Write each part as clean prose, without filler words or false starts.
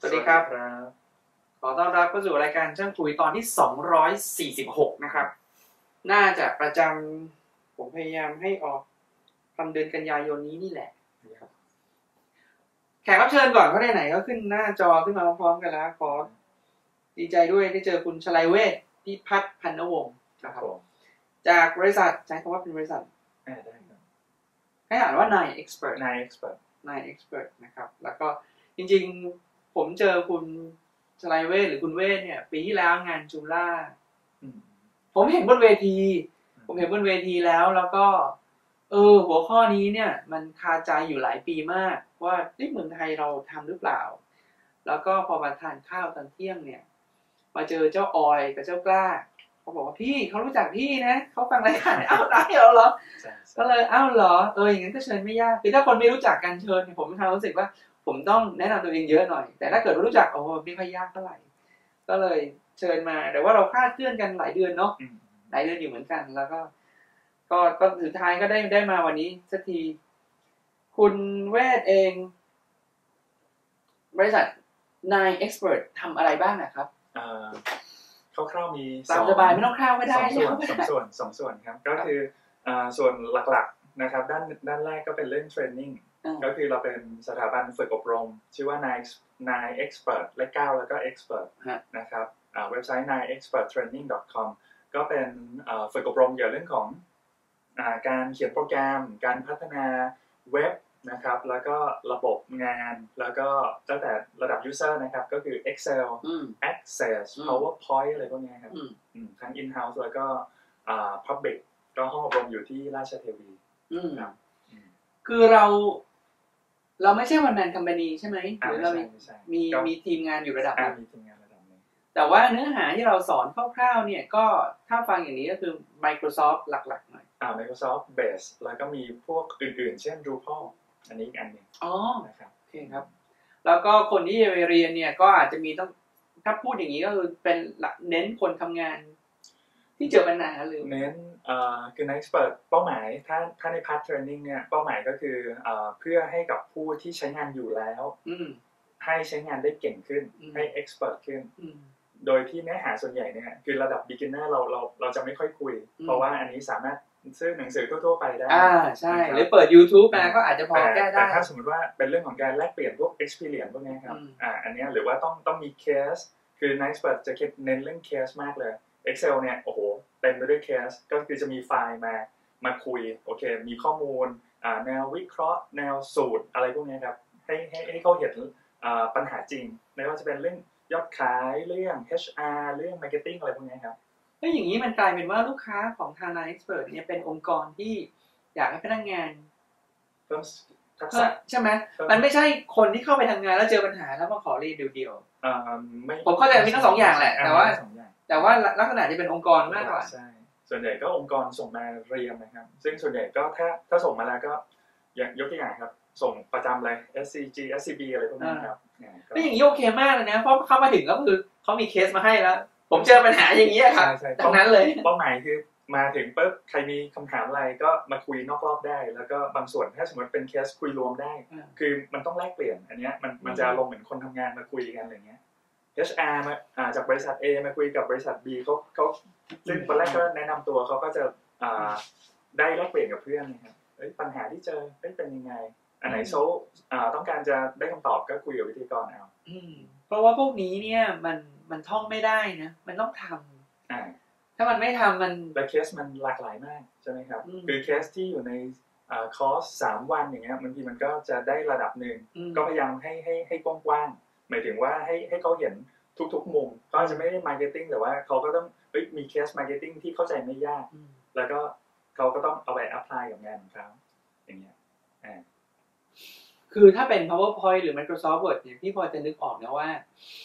วัสดีครับขอต้อนรับเข้าสู่รายการช่างคุยตอนที่246นะครับน่าจะประจำผมพยายามให้ออกทำเดือนกันยายนนี้นี่แหละแขกรับเชิญก่อนเขาได้ไหนก็ขึ้นหน้าจอขึ้นมาพร้อมๆกันแล้วขอดีใจด้วยได้เจอคุณชลัยเวชพิพัฒน์พันนวงศ์นะครับจากบริษัทใช้คำว่าเป็นบริษัทได้ครับให้อ่านว่า Nine Expert นะครับแล้วก็จริงๆผมเจอคุณชลัยเวชหรือคุณเวชเนี่ยปีที่แล้วงานจูล่าผมเห็นบนเวทีแล้วก็หัวข้อนี้เนี่ยมันคาใจอยู่หลายปีมากว่าเมืองไทยเราทำหรือเปล่าแล้วก็พอมาทานข้าวตอนเที่ยงเนี่ยมาเจอเจ้าออยกับเจ้ากล้าเขาบอกว่าพี่เขารู้จักพี่นะเขาฟังรายการอ้าวได้เหรอก็เลยอ้าวเหรออย่างงั้นก็เชิญไม่ยากคือถ้าคนไม่รู้จักกันเชิญผมมีความรู้สึกว่าผมต้องแนะนำตัวเองเยอะหน่อยแต่ถ้าเกิดรู้จักไม่ค่อยยากเท่าไหร่ก็เลยเชิญมาแต่ว่าเราคลาดเคลื่อนกันหลายเดือนเนาะหลายเดือนอยู่เหมือนกันแล้วก็สุดท้ายก็ได้มาวันนี้สักทีคุณเวชเองบริษัท Nine Expert ทำอะไรบ้างนะครับคร่าวๆมีตามสบายไม่ต้องคร่าวก็ได้สองส่วนครับก็คือส่วนหลักๆนะครับด้านแรกก็เป็นเรื่องเทรนนิ่งก็คือเราเป็นสถาบันฝึกอบรมชื่อว่า Nine Expert และ9แล้วก็ Expert นะครับเว็บไซต์ nineexperttraining.com ก็เป็นฝึกอบรมเกี่ยวกับเรื่องของการเขียนโปรแกรมการพัฒนาเว็บนะครับแล้วก็ระบบงานแล้วก็ตั้งแต่ระดับ user นะครับก็คือ Excel Access PowerPoint อะไรพวกนี้ครับทั้ง in-house แล้วก็public ก็ห้องอบรมอยู่ที่ราชเทวีครับคือเราไม่ใช่ one man company ใช่ไหมหรือเรามีทีมงานอยู่ระดับนึงแต่ว่าเนื้อหาที่เราสอนคร่าวๆเนี่ยก็ถ้าฟังอย่างนี้ก็คือ Microsoft หลักๆหน่อย Microsoft Base แล้วก็มีพวกอื่นๆเช่น Drupal อันนี้อีกอันนึงนะครับโอเคครับแล้วก็คนที่จะไปเรียนเนี่ยก็อาจจะมีต้องถ้าพูดอย่างนี้ก็คือเป็นเน้นคนทำงานที่เจอปัญหาหรือเน้นคือ Next Expert เป้าหมายถ้าใน Part Training เนี่ยเป้าหมายก็คือเพื่อให้กับผู้ที่ใช้งานอยู่แล้วให้ใช้งานได้เก่งขึ้นให้ Expert ขึ้นโดยที่เนื้อหาส่วนใหญ่เนี่ยคือระดับ beginner เราจะไม่ค่อยคุยเพราะว่าอันนี้สามารถซื้อหนังสือทั่วๆไปได้ใช่หรือเปิด YouTube มาก็อาจจะพอแก้ได้แต่ถ้าสมมติว่าเป็นเรื่องของการแลกเปลี่ยนพวก experience พวกนี้ครับอันนี้หรือว่าต้องมี case คือ Nice Expert จะเน้นเรื่อง case มากเลย Excel เนี่ยโอ้โหเต็มไปด้วย case ก็คือจะมีไฟล์มาคุยโอเคมีข้อมูลแนววิเคราะห์แนวสูตรอะไรพวกนี้ครับให้เขาเห็นปัญหาจริงไม่ว่าจะเป็นเรื่องยอดขายเรื่อง HR เรื่อง marketing อะไรพวกนี้ครับแล้วอย่างนี้มันกลายเป็นว่าลูกค้าของทาง Nine Expert เนี่ยเป็นองค์กรที่อยากให้พนักงานเพิ่มทักษะใช่ไหมมันไม่ใช่คนที่เข้าไปทำงานแล้วเจอปัญหาแล้วมาขอเรียนเดียวๆผมเข้าใจมีทั้งสองอย่างแหละแต่ว่าลักษณะจะเป็นองค์กรมากกว่าใช่ส่วนใหญ่ก็องค์กรส่งมาเรียนนะครับซึ่งส่วนใหญ่ก็ถ้าส่งมาแล้วก็อย่างยกตัวอย่างครับส่งประจำเลย SCG SCB อะไรพวกนี้ครับก็อย่างนี้โอเคมากเลยนะเพราะเข้ามาถึงก็คือเขามีเคสมาให้แล้วผมเจอปัญหาอย่างนี้ครับดังนั้นเลยเป้าหมายคือมาถึงปุ๊บใครมีคำถามอะไรก็มาคุยนอกรอบได้แล้วก็บางส่วนถ้าสมมติเป็นเคสคุยรวมได้คือมันต้องแลกเปลี่ยนอันนี้มันจะลงเหมือนคนทำงานมาคุยกันอะไรเงี้ย HR มาจากบริษัท A มาคุยกับบริษัท B เขาซึ่งตอนแรกก็แนะนำตัวเขาก็จะได้แลกเปลี่ยนกับเพื่อนนะครับปัญหาที่เจอเป็นยังไงอันไหนเขาต้องการจะได้คำตอบก็คุยกับวิทยากรเอาเพราะว่าพวกนี้เนี่ยมันท่องไม่ได้นะมันต้องทำถ้ามันไม่ทำมันและเคสมันหลากหลายมากใช่ไหมครับคือเคสที่อยู่ในคอร์ส3 วันอย่างเงี้ยบางทีมันก็จะได้ระดับหนึ่งก็พยายามให้กว้างๆหมายถึงว่าให้เขาเห็นทุกๆมุมก็จะไม่ได้มาร์เก็ตติ้งแต่ว่าเขาก็ต้องมีเคสมาร์เก็ตติ้งที่เข้าใจไม่ยากแล้วก็เขาก็ต้องเอาไปอัพพลายกับงานของเขาอย่างเงี้ยคือถ้าเป็น PowerPoint หรือ Microsoft Word เนี่ยพี่พอจะนึกออกนะว่า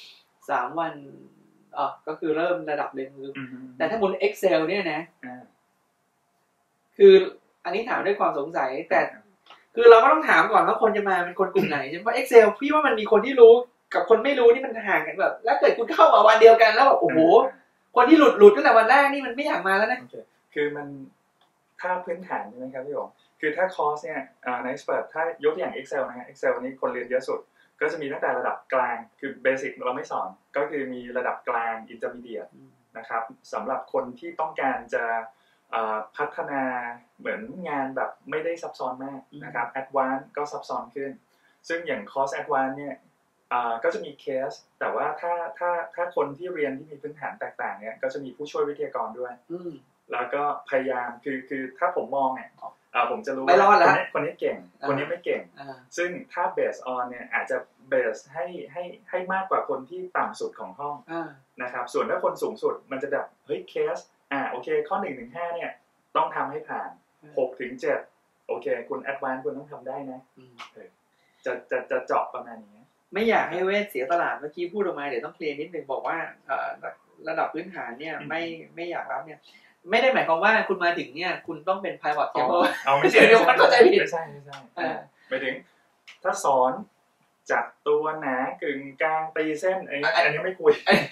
3 วันก็คือเริ่มระดับเรียนรู้แต่ถ้าบน Excel เนี่ยนะคืออันนี้ถามด้วยความสงสัยแต่คือเราก็ต้องถามก่อนว่าคนจะมาเป็นคนกลุ่มไหนใช่ไหมเพราะ Excel พี่ว่ามันมีคนที่รู้กับคนไม่รู้นี่มันห่างกันแบบแล้วเกิดคุณเข้ามาวันเดียวกันแล้วแบบโอ้โหคนที่หลุดตั้งแต่วันแรกนี่มันไม่อยากมาแล้วนะคือมันถ้าพื้นฐานใช่ไหมครับพี่อ๋คือถ้าคอร์สเนี่ยใน Expert ถ้ายกตัวอย่าง Excel นะฮะ Excel นี้คนเรียนเยอะสุดก็จะมีตั้งแต่ระดับกลางคือเบสิกเราไม่สอนก็คือมีระดับกลางอินเตอร์มีเดียตนะครับสำหรับคนที่ต้องการจะพัฒนาเหมือนงานแบบไม่ได้ซับซ้อนมากนะครับแอดวานซ์ก็ซับซ้อนขึ้นซึ่งอย่างคอร์สแอดวานซ์เนี่ยก็จะมีเคสแต่ว่าถ้าคนที่เรียนที่มีพื้นฐานแตกต่างเนี่ยก็จะมีผู้ช่วยวิทยากรด้วยแล้วก็พยายามคือถ้าผมมองเนี่ยผมจะรู้ว่าคนนี้เก่งคนนี้ไม่เก่งซึ่งถ้าเบสออนเนี่ยอาจจะเบสให้มากกว่าคนที่ต่ำสุดของห้องนะครับส่วนถ้าคนสูงสุดมันจะแบบเฮ้ยเคสโอเคข้อ 1-5 เนี่ยต้องทำให้ผ่าน 6-7 โอเคคุณแอดวานซ์คุณต้องทำได้นะจะเจาะประมาณนี้ไม่อยากให้เวทเสียตลาดเมื่อกี้พูดออกมาเดี๋ยวต้องเคลียร์นิดนึงบอกว่าระดับพื้นฐานเนี่ยไม่อยากรับเนี่ยไม่ได้หมายความว่าคุณมาถึงเนี่ยคุณต้องเป็น private table ไม่ใช่เดี๋ยวมันเข้าใจผิดไม่ใช่หมายถึงถ้าสอนจัดตัวหนากึ่งกลางตีเส้นอันนี้ไม่คุย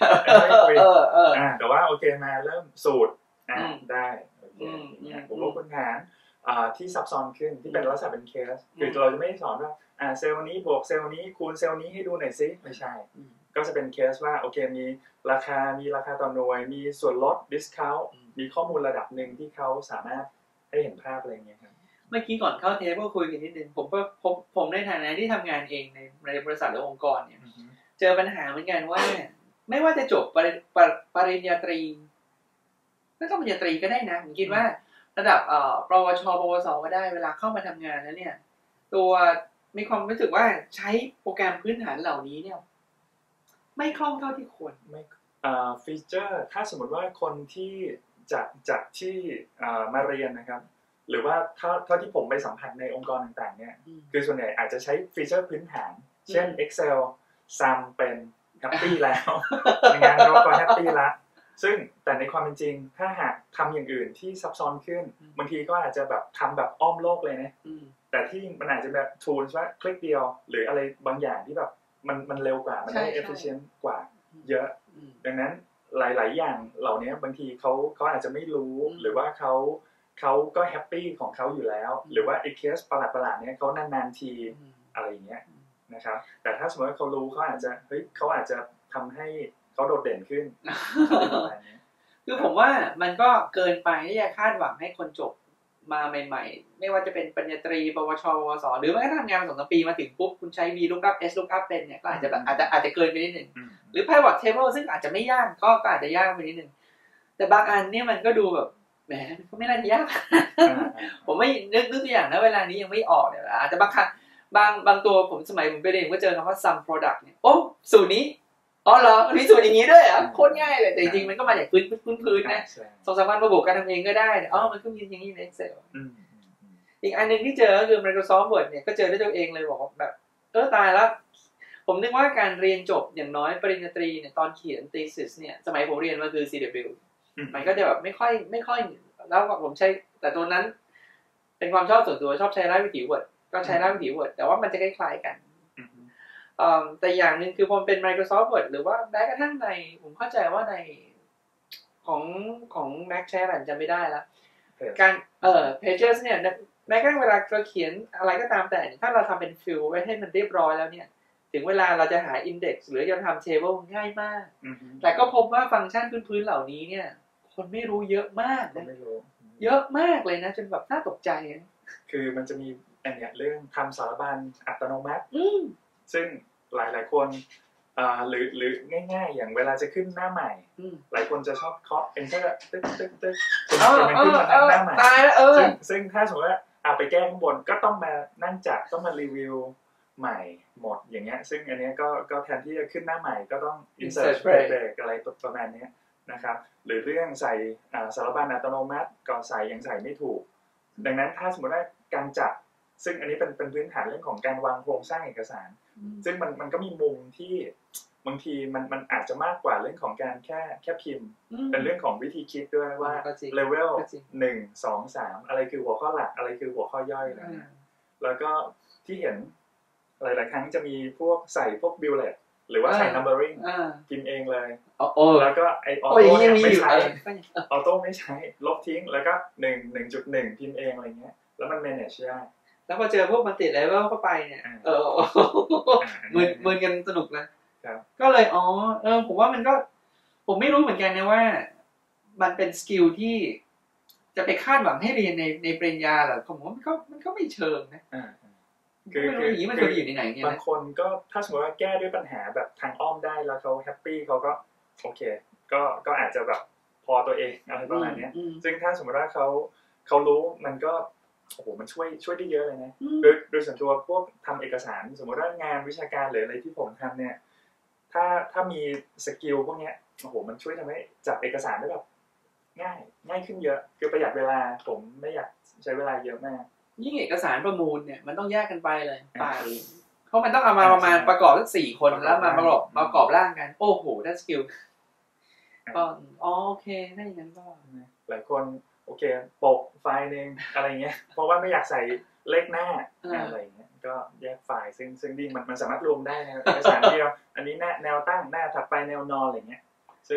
แต่ว่าโอเคมาเริ่มสูตรได้โอเคผมว่าพื้นฐานที่ซับซ้อนขึ้นที่เป็นลักษณะเป็นเคสคือเราจะไม่สอนว่าเซลล์นี้บวกเซลล์นี้คูณเซลล์นี้ให้ดูหน่อยซิไม่ใช่ก็จะเป็นเคสว่าโอเคมีราคาต่อหน่วยมีส่วนลด discount มีข้อมูลระดับหนึ่งที่เขาสามารถให้เห็นภาพอะไรอย่างเงี้ยครับเมื่อกี้ก่อนเข้าเทปก็คุยกันนิดนึงผมในฐานะที่ทำงานเองในบริษัทหรือองค์กรเนี่ยเจอปัญหาเหมือนกันว่าไม่ว่าจะจบปริญญาตรีไม่ต้องปริญญาตรีก็ได้นะผมคิดว่าระดับปวชปวสก็ได้เวลาเข้ามาทำงานแล้วเนี่ยตัวมีความรู้สึกว่าใช้โปรแกรมพื้นฐานเหล่านี้เนี่ยไม่คล่องเท่าที่ควรไม่ฟีเจอร์ถ้าสมมติว่าคนที่จากที่มาเรียนนะครับหรือว่าเท่าที่ผมไปสัมผัสในองค์กรต่างๆเนี่ยคือส่วนใหญ่อาจจะใช้ฟีเจอร์พื้นฐานเช่น Excel Sum เป็นแฮปปี้แล้วงานเราก็แฮปปี้ละซึ่งแต่ในความเป็นจริงถ้าหากทำอย่างอื่นที่ซับซ้อนขึ้นบางทีก็อาจจะแบบทำแบบอ้อมโลกเลยนะแต่ที่มันอาจจะแบบ tools ว่าคลิกเดียวหรืออะไรบางอย่างที่แบบมันเร็วกว่ามันได้ efficient กว่าเยอะดังนั้นหลายๆอย่างเหล่านี้บางทีเขาอาจจะไม่รู้หรือว่าเขาก็แฮปปี้ของเขาอยู่แล้วหรือว่าไอ้เคสประหลาดๆเนี้ยเขานานๆทีอะไรอย่างเงี้ยนะครับแต่ถ้าสมมติว่าเขารู้เขาอาจจะทำให้เขาโดดเด่นขึ้นคือผมว่ามันก็เกินไปที่จะคาดหวังให้คนจบมาใหม่ๆไม่ว่าจะเป็นปริญญาตรีปวชปวสหรือแม้กระทั่งทำงานมา 2-3 ปีมาถึงปุ๊บคุณใช้ VLOOKUP SLOOKUP เป็นเนี่ยก็อาจจะเกินไปนิดนึงหรือ pivot table ซึ่งอาจจะไม่ยากก็อาจจะยากไปนิดนึงแต่บางอันเนี่ยมันก็ดูแบบแหมก็ไม่น่าจะยากผมไม่นึกตัวอย่างนะเวลานี้ยังไม่ออกเนี่ยอาจจะบางครั้งบางตัวผมสมัยผมไปเรียนก็เจอคำว่า some product เนี่ยโอ้สูตรนี้อ๋อเหรอมีสูตรอย่างนี้ด้วยอ่ะโคตรง่ายเลยแต่จริงๆมันก็มาจากพื้นนะ2-3 วันระบบการทำเองก็ได้มันก็มีอย่างนี้ใน Excel อีกอันนึงที่เจอก็คือ Microsoft Word เนี่ยก็เจอด้วยตัวเองเลยบอกแบบตายแล้วผมนึกว่าการเรียนจบอย่างน้อยปริญญาตรีเนี่ยตอนเขียน thesis เนี่ยสมัยผมเรียนมาคือ CW มันก็จะแบบไม่ค่อยแล้วผมใช้แต่ตัวนั้นเป็นความชอบส่วนตัวชอบใช้ราชวิถี Word ก็ใช้ราชวิถี Word แต่ว่ามันจะคล้ายๆกันแต่อย่างนึงคือพอเป็น Microsoft Word หรือว่าแม้กระทั่งในผมเข้าใจว่าในของ Mac ใช้อะไรจะไม่ได้แล้วการPages เนี่ยแม้กระทั่งเวลาเราเขียนอะไรก็ตามแต่ถ้าเราทำเป็นฟิลไว้ให้มันเรียบร้อยแล้วเนี่ยถึงเวลาเราจะหา index หรือจะทำ table ง่ายมากแต่ก็พบว่าฟังก์ชันพื้นๆเหล่านี้เนี่ยคนไม่รู้เยอะมากนะเยอะมากเลยนะจนแบบน่าตกใจคือมันจะมีอันเนี้ยเรื่องทำสารบัญอัตโนมัติซึ่งหลายๆคนหรือง่ายๆอย่างเวลาจะขึ้นหน้าใหม่หลายคนจะชอบเคาะ enter ตึ๊กจนมันขึ้นมาหน้าใหม่ซึ่งถ้าสมมติว่าไปแก้ข้างบนก็ต้องมานั่งจัดต้องมารีวิวใหม่หมดอย่างเงี้ยซึ่งอันนี้ก็แทนที่จะขึ้นหน้าใหม่ก็ต้อง insert break อะไรประมาณนี้นะครับหรือเรื่องใส่สารบัญอัตโนมัติก็ใส่ยังใส่ไม่ถูกดังนั้นถ้าสมมติว่าการจัดซึ่งอันนี้เป็นพื้นฐานเรื่องของการวางโครงสร้างเอกสารซึ่งมันก็มีมุมที่บางทีมันอาจจะมากกว่าเรื่องของการแค่พิมพ์เป็นเรื่องของวิธีคิดด้วยว่าเลเวล1 2 3อะไรคือหัวข้อหลักอะไรคือหัวข้อย่อยนะแล้วก็ที่เห็นหลายๆครั้งจะมีพวกใส่พวกบิลเลตหรือว่าใส่ numbering พิมพ์เองเลยแล้วก็ไอออโต้ไม่ใช้ออโต้ไม่ใช้ลบทิ้งแล้วก็1.1 พิมพ์เองอะไรเงี้ยแล้วมัน manage ได้แล้วพอเจอพวกมันติดเลเวลเข้าไปเนี่ยมึนกันสนุกนะก็เลยผมว่ามันก็ผมไม่รู้เหมือนกันนะว่ามันเป็นสกิลที่จะไปคาดหวังให้เรียนในปริญญาหรอผมว่ามันก็ไม่เชิงนะคืออย่างนี้มันจะอยู่ในไหนเนี่ยบางคนก็ถ้าสมมติว่าแก้ด้วยปัญหาแบบทางอ้อมได้แล้วเขาแฮปปี้เขาก็โอเคก็อาจจะแบบพอตัวเองอะไรประมาณนี้ซึ่งถ้าสมมติว่าเขารู้มันก็โอ้โหมันช่วยได้เยอะเลยนะโดยส่วนตัวพวกทำเอกสารสมมติว่างานวิชาการหรืออะไรที่ผมทำเนี่ยถ้ามีสกิลพวกนี้โอ้โหมันช่วยทำให้จับเอกสารได้แบบง่ายขึ้นเยอะคือประหยัดเวลาผมไม่อยากใช้เวลาเยอะมากยิ่งเอกสารประมูลเนี่ยมันต้องแยกกันไปเลยเพราะมันต้องเอามาประมาณประกอบทั้ง4 คนแล้วมาประกอบร่างกันโอ้โหได้สกิลก็โอเคได้อย่างนั้นก็หลายคนโอเคปกไฟล์นึงอะไรเงี้ยเพราะว่าไม่อยากใส่เลขหน้าอะไรเงี้ยก็แยกไฟล์ซึ่งดีมันสามารถรวมได้ในเอกสารเดียวอันนี้แนวตั้งหน้าถัดไปแนวนอนอะไรเงี้ยซึ่ง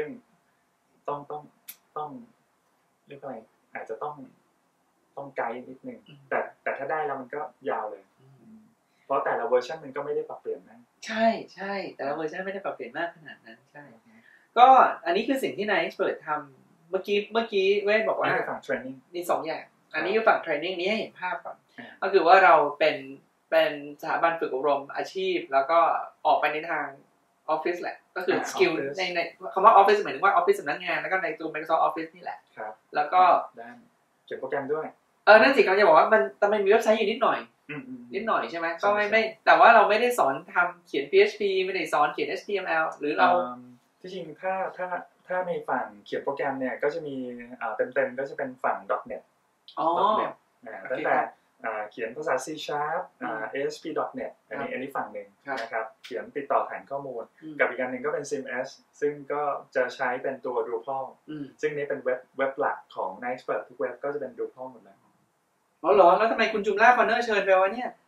ต้องเรียกอะไรอาจจะต้องไกด์นิดนึงแต่ถ้าได้แล้วมันก็ยาวเลยเพราะแต่ละเวอร์ชันมันก็ไม่ได้ปรับเปลี่ยนนะใช่แต่ละเวอร์ชันไม่ได้ปรับเปลี่ยนมากขนาดนั้นใช่ก็อันนี้คือสิ่งที่นาย expert ทำเมื่อกี้เวทบอกว่าฝั่ง training มี2 อย่างอันนี้คือฝั่ง training นี้ให้เห็นภาพก่อนก็คือว่าเราเป็นสถาบันฝึกอบรมอาชีพแล้วก็ออกไปในทางออฟฟิศแหละก็คือสกิลในคำว่าออฟฟิศหมายถึงว่าออฟฟิศสำนักงานแล้วก็ในตัว Microsoft Office นี่แหละแล้วก็เขียนโปรแกรมด้วยนั่นสิกำลังจะบอกว่ามันมีเว็บไซต์อยู่นิดหน่อยใช่ไหมก็ไม่แต่ว่าเราไม่ได้สอนทำเขียน PHP ไม่ได้สอนเขียน HTML หรือเราที่จริงถ้าในฝั่งเขียนโปรแกรมเนี่ยก็จะมีเต็มก็จะเป็นฝั่ง .net ตั้งแต่เขียนภาษา C# ASP.NET อันนี้ฝั่งหนึ่งนะครับเขียนติดต่อฐานข้อมูลกับอีกอันหนึ่งก็เป็น CMS ซึ่งก็จะใช้เป็นตัว Drupal ซึ่งนี้เป็นเว็บหลักของ Nextpert ทุกเว็บก็จะเป็น Drupal หมดแล้วเหรอแล้วทำไมคุณจุมล่าคอนเนอร์เชิญไปวะเนี่ย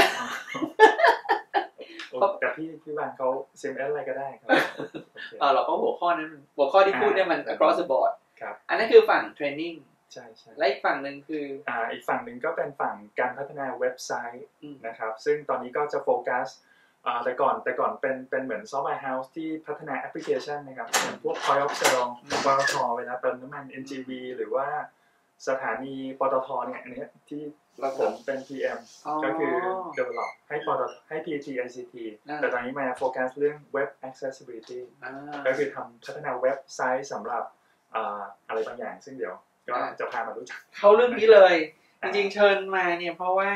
แต่พี่บานเขา CMS อะไรก็ได้ครับเราก็หัวข้อที่พูดเนี่ยมัน across the board อันนั้นคือฝั่ง training ใช่และอีกฝั่งหนึ่งคืออีกฝั่งหนึ่งก็เป็นฝั่งการพัฒนาเว็บไซต์นะครับซึ่งตอนนี้ก็จะโฟกัสแต่ก่อนเป็นเหมือนซอฟต์แวร์เฮาส์ที่พัฒนาแอปพลิเคชันนะครับอย่างพวก Point of Sale ปตท.เวลาเติมน้ำมัน NGV หรือว่าสถานีปตท.เนี่ยอันนี้ที่ผมเป็น PM ก็คือ develop ให้ปตท.ให้ PT ICT แต่ตอนนี้มาโฟกัสเรื่อง Web Accessibility ก็คือพัฒนาเว็บไซต์สำหรับอะไรบางอย่างซึ่งเดี๋ยวก็จะพามารู้จักเขาเรื่องนี้เลยจริงๆเชิญมาเนี่ยเพราะว่า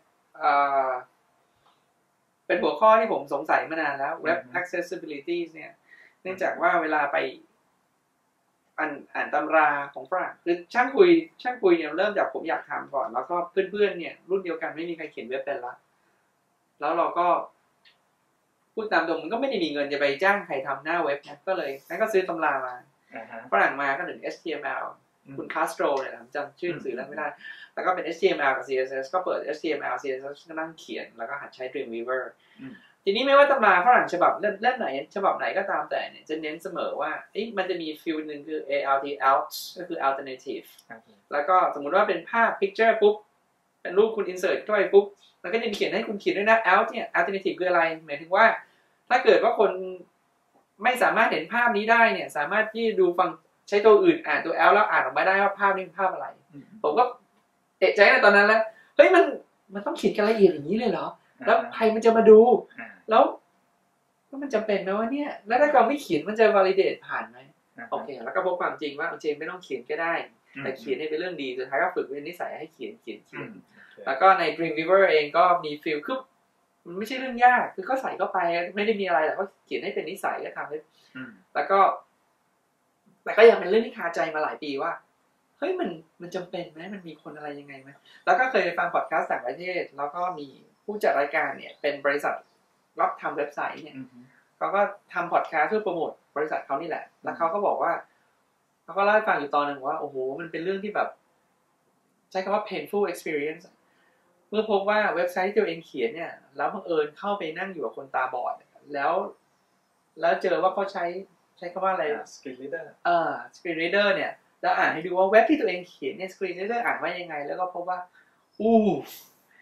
เป็นหัวข้อที่ผมสงสัยมานานแล้ว Web Accessibility เนี่ยเนื่องจากว่าเวลาไปอ่านตำราของฝรั่งคือช่างคุยเนี่ยเริ่มจากผมอยากทำก่อนแล้วก็เพื่อนๆเนี่ยรุ่นเดียวกันไม่มีใครเขียนเว็บเป็นละแล้วเราก็พูดตามตรงมันก็ไม่ได้มีเงินจะไปจ้างใครทำหน้าเว็บนะก็เลยงั้นก็ซื้อตำรามาฝรั่งมาก็ถึง HTML คุณคาสโตรเนี่ยจำชื่อหนังสือแล้วไม่ได้แล้วก็เป็น HTML กับ CSS ก็เปิด HTML CSS ก็นั่งเขียนแล้วก็หัดใช้ Dreamweaver ทีนี้ไม่ว่าตำราฝรั่งฉบับเล่มไหนฉบับไหนก็ตามแต่เนี่ยจะเน้นเสมอว่ามันจะมีฟิลนึงคือ ALT ก็คือ alternative แล้วก็สมมุติว่าเป็นภาพ picture ปุ๊บเป็นรูปคุณ insert เข้าไปปุ๊บมันก็จะมีเขียนให้คุณเขียนด้วยนะ alt เนี่ย alternative คืออะไรหมายถึงว่าถ้าเกิดว่าคนไม่สามารถเห็นภาพนี้ได้เนี่ยสามารถที่ดูฟังใช้ตัวอื่นอ่านตัว L แล้วอ่านออกมาได้ว่าภาพนี้เป็นภาพอะไรผมก็เอะใจในตอนนั้นแล้วเฮ้ยมันต้องเขียนกันละเอียดอย่างนี้เลยเหรอแล้วใครมันจะมาดูแล้วมันจำเป็นไหมว่าเนี่ยแล้วถ้าเราไม่เขียนมันจะ validate ผ่านไหมโอเคแล้วก็พบความจริงว่าจริงไม่ต้องเขียนก็ได้แต่เขียนให้เป็นเรื่องดีสุดท้ายก็ฝึกเป็นนิสัยให้เขียนแล้วก็ใน Dreamweaver เองก็มีฟีลคือมันไม่ใช่เรื่องยากคือก็ใส่เข้าไปไม่ได้มีอะไรแต่ก็เขียนให้เป็นนิสัยก็ทำได้แล้วก็แต่ก็ยังเป็นเรื่องที่คาใจมาหลายปีว่าเฮ้ยมันจำเป็นไหมมันมีคนอะไรยังไงไหมแล้วก็เคยฟังพอดคาสต์ต่างประเทศแล้วก็มีผู้จัดรายการเนี่ยเป็นบริษัทรับทำเว็บไซต์เนี่ยเขาก็ทำพอดคาสต์เพื่อโปรโมทบริษัทเขานี่แหละแล้วเขาก็บอกว่าเขาก็เล่าให้ฟังอยู่ตอนนึงว่าโอ้โหมันเป็นเรื่องที่แบบใช้คำว่า painful experience เมื่อพบว่าเว็บไซต์ที่ตัวเองเขียนเนี่ยแล้วบังเอิญเข้าไปนั่งอยู่กับคนตาบอดแล้วเจอว่าเขาใช้คำว่าอะไร screen reader screen reader เนี่ยแล้วอ่านให้ดูว่าเว็บที่ตัวเองเขียนเนี่ย screen reader อ่านว่ายังไงแล้วก็พบว่า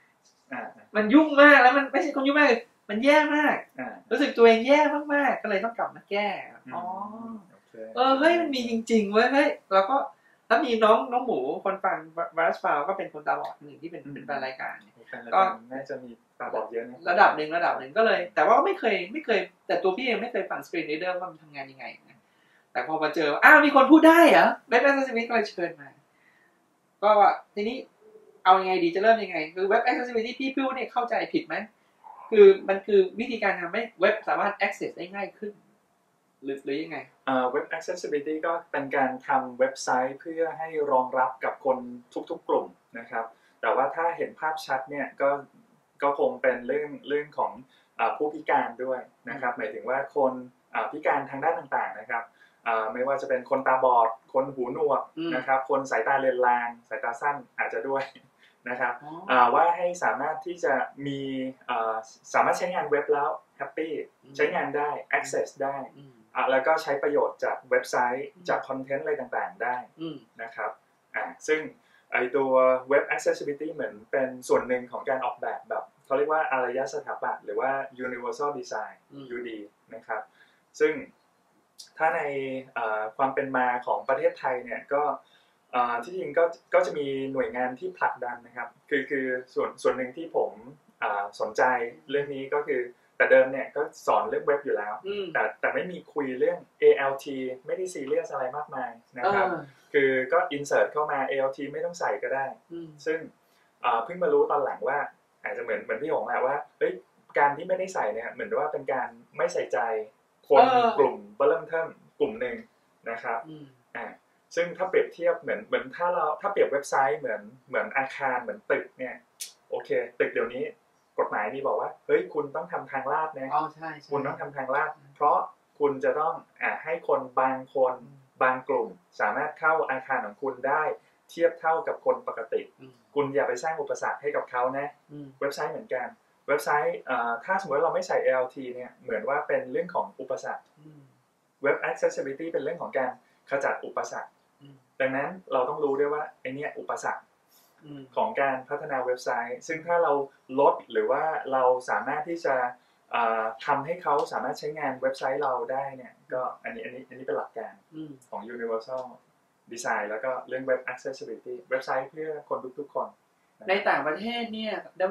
มันยุ่งมากแล้วมันไม่ใช่คนยุ่งมากมันแย่มากรู้สึกตัวเองแย่มากๆก็เลยต้องกลับมาแก้เฮ้ยมันมีจริงๆเว้ยเฮ้ยแล้วก็ถ้ามีน้องหมูคนฟังบรัสฟาวก็เป็นคนตาบอดหนึ่งที่เป็นแฟนรายการก็น่าจะมีตาบอดเยอะนะระดับหนึ่งก็เลยแต่ว่าไม่เคยแต่ตัวพี่เองไม่เคยฟังสกรีนรีดเดอร์ว่ามันทำงานยังไงนะแต่พอมาเจอมีคนพูดได้เหรอเว็บ accessibility ก็เลยเชิญมาก็ว่าทีนี้เอายังไงดีจะเริ่มยังไงคือเว็บ accessibility พี่พูดเนี่ยเข้าใจผิดไหมคือมันคือวิธีการทำให้เว็บสามารถ access ได้ง่ายขึ้นหรือยังไงเว็บ accessibility ก็เป็นการทำเว็บไซต์เพื่อให้รองรับกับคนทุกๆกลุ่มนะครับแต่ว่าถ้าเห็นภาพชัดเนี่ยก็คงเป็นเรื่องของผู้พิการด้วยนะครับหมายถึงว่าคนพิการทางด้านต่างๆนะครับไม่ว่าจะเป็นคนตาบอดคนหูหนวกนะครับคนสายตาเลือนลางสายตาสั้นอาจจะด้วยนะครับว่าให้สามารถที่จะมีสามารถใช้งานเว็บแล้วแฮปปี้ใช้งานได้ access ได้แล้วก็ใช้ประโยชน์จากเว็บไซต์จากคอนเทนต์อะไรต่างๆได้นะครับซึ่งไอตัว Web Accessibility เหมือนเป็นส่วนหนึ่งของการออกแบบเขาเรียกว่าอารยสถาปัตย์หรือว่า Universal Design UD นะครับซึ่งถ้าในความเป็นมาของประเทศไทยเนี่ยก็ที่จริงก็จะมีหน่วยงานที่ผลักดันนะครับคือส่วนหนึ่งที่ผมสนใจเรื่องนี้ก็คือแต่เดิมเนี่ยก็สอนเรื่องเว็บอยู่แล้วแต่ไม่มีคุยเรื่อง ALT ไม่ได้ซีเรียสอะไรมากมายนะครับคือก็ insert เข้ามา ALT ไม่ต้องใส่ก็ได้ซึ่งเพิ่งมารู้ตอนหลังว่าอาจจะเหมือนพี่หงแหละว่าเฮ้ยการที่ไม่ได้ใส่เนี่ยเหมือนว่าเป็นการไม่ใส่ใจคนกลุ่มเริ่มเทิมกลุ่มหนึ่งนะครับซึ่งถ้าเปรียบเทียบเหมือนถ้าเปรียบเว็บไซต์เหมือนอาคารเหมือนตึกเนี่ยโอเคตึกเดี๋ยวนี้กฎหมายมีบอกว่าเฮ้ยคุณต้องทำทางลาดนะคุณต้องทำทางลาดเพราะคุณจะต้องให้คนบางคนบางกลุ่มสามารถเข้าอาคารของคุณได้เทียบเท่ากับคนปกติคุณอย่าไปสร้างอุปสรรคให้กับเขานะเว็บไซต์เหมือนกันเว็บไซต์ถ้าสมมติเราไม่ใส่ ALT เนี่ยเหมือนว่าเป็นเรื่องของอุปสรรคเว็บ accessibility เป็นเรื่องของการขจัดอุปสรรคดังนั้นเราต้องรู้ด้วยว่าไอเนี้ยอุปสรรคของการพัฒนาเว็บไซต์ซึ่งถ้าเราลดหรือว่าเราสามารถที่จะทำให้เขาสามารถใช้งานเว็บไซต์เราได้เนี่ยก็อันนี้เป็นหลักการของ Universal Design แล้วก็เรื่อง Web Accessibility เว็บไซต์เพื่อคนทุกๆคนในต่างประเทศเนี่ย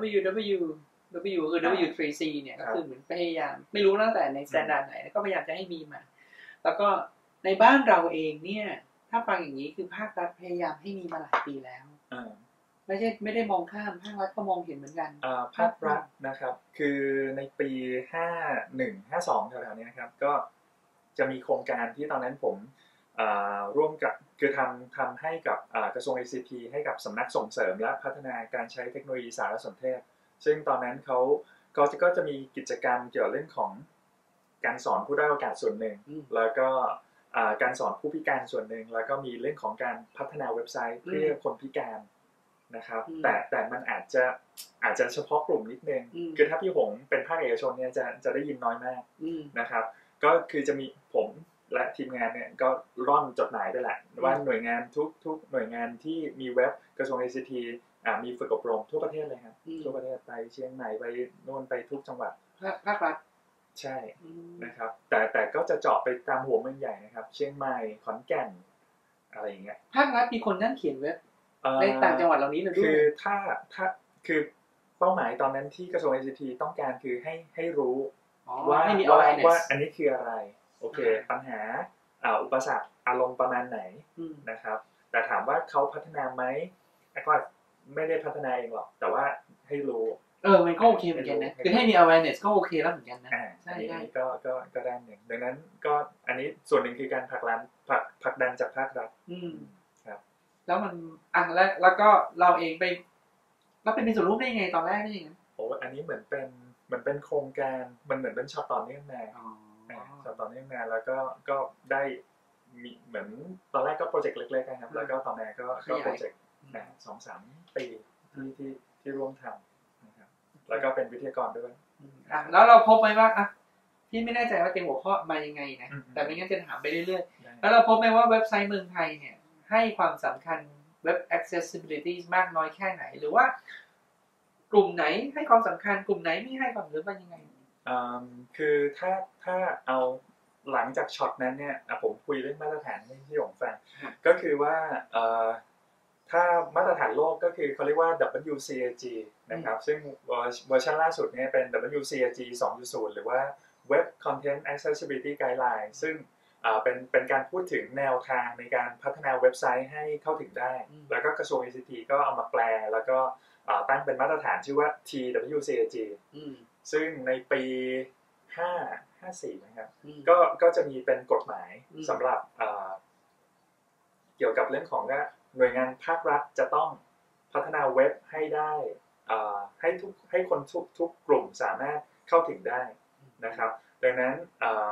W3C เนี่ยก็คือเหมือนพยายามไม่รู้ตั้งแต่ใน standard ไหนก็พยายามจะให้มีมาแล้วก็ในบ้านเราเองเนี่ยถ้าฟังอย่างนี้คือภาครัฐพยายามให้มีมาหลายปีแล้วไม่ได้มองข้ามภาครัฐก็มองเห็นเหมือนกันภาครัฐนะครับคือในปี51-52แถวๆนี้ครับก็จะมีโครงการที่ตอนนั้นผมร่วมกับคือทำให้กับกระทรวง ICT ให้กับสำนักส่งเสริมและพัฒนาการใช้เทคโนโลยีสารสนเทศซึ่งตอนนั้นเขาก็จะมีกิจกรรมเกี่ยวกับเรื่องของการสอนผู้ด้อยโอกาสส่วนหนึ่งแล้วก็การสอนผู้พิการส่วนหนึ่งแล้วก็มีเรื่องของการพัฒนาเว็บไซต์เพื่อคนพิการนะครับแต่มันอาจจะเฉพาะกลุ่มนิดนึงคือถ้าพี่หงเป็นภาคเอกชนเนี่ยจะได้ยินน้อยมากนะครับก็คือจะมีผมและทีมงานเนี่ยก็ร่อนจดหมายด้วยแหละว่าหน่วยงานทุกหน่วยงานที่มีเว็บกระทรวง ICT มีฝึกอบรมทั่วประเทศเลยครับทั่วประเทศไปเชียงใหม่ไปโน่นไปทุกจังหวัดภาครัฐใช่นะครับแต่ก็จะเจาะไปตามหัวเมืองใหญ่นะครับเชียงใหม่ขอนแก่นอะไรอย่างเงี้ยภาครัฐมีคนนั่งเขียนเว็บในต่างจังหวัดเหล่านี้เลยด้วยคือถ้าคือเป้าหมายตอนนั้นที่กระทรวง ICT ต้องการคือให้รู้ว่าอันนี้คืออะไรโอเคปัญหาอุปสรรคอารมณ์ประมาณไหนนะครับแต่ถามว่าเขาพัฒนาไหมก็ไม่ได้พัฒนาเองหรอกแต่ว่าให้รู้มันก็โอเคเหมือนกันนะคือให้มี awareness ก็โอเคแล้วเหมือนกันนะใช่ก็ด้านหนึ่งดังนั้นก็อันนี้ส่วนหนึ่งคือการผลักดันจากภาครัฐครับแล้วมันแล้วก็เราเองไปแล้วเป็นส่วนร่วมได้ยังไงตอนแรกนี่ยังไงโอ้อันนี้เหมือนเป็นโครงการมันเหมือนเป็นช็อตต่อเนื่องมาช็อตต่อเนื่องมาแล้วก็ได้มีเหมือนตอนแรกก็โปรเจกต์เล็กๆนะครับแล้วก็ตอนนี้ก็โปรเจกต์2-3 ปีที่ร่วมทำนะครับแล้วก็เป็นวิทยากรด้วยแล้วเราพบไหมว่าพี่ไม่แน่ใจว่าเต็มหัวข้อมายังไงนะแต่ไม่งั้นจะถามไปเรื่อยๆแล้วเราพบไหมว่าเว็บไซต์เมืองไทยเนี่ยให้ความสำคัญเว็บ accessibility มากน้อยแค่ไหนหรือว่ากลุ่มไหนให้ความสำคัญกลุ่มไหนไม่ให้ความหรือว่ายังไงคือถ้าเอาหลังจากช็อตนั้นเนี่ยผมคุยเรื่องมาตรฐานให้พี่หงฟังก็คือว่าถ้ามาตรฐานโลกก็คือเขาเรียกว่า WCAG นะครับซึ่งเวอร์ชันล่าสุดเนี่ยเป็น WCAG 2.0 หรือว่า Web Content Accessibility Guideline ซึ่งเป็นการพูดถึงแนวทางในการพัฒนาเว็บไซต์ให้เข้าถึงได้แล้วก็กระทรวง ICT ก็เอามาแปลแล้วก็ตั้งเป็นมาตรฐานชื่อว่า TWCAG ซึ่งในปี54นะครับก็จะมีเป็นกฎหมายสำหรับเกี่ยวกับเรื่องของหน่วยงานภาครัฐจะต้องพัฒนาเว็บให้ได้ให้คนทุกกลุ่มสามารถเข้าถึงได้นะครับดังนั้น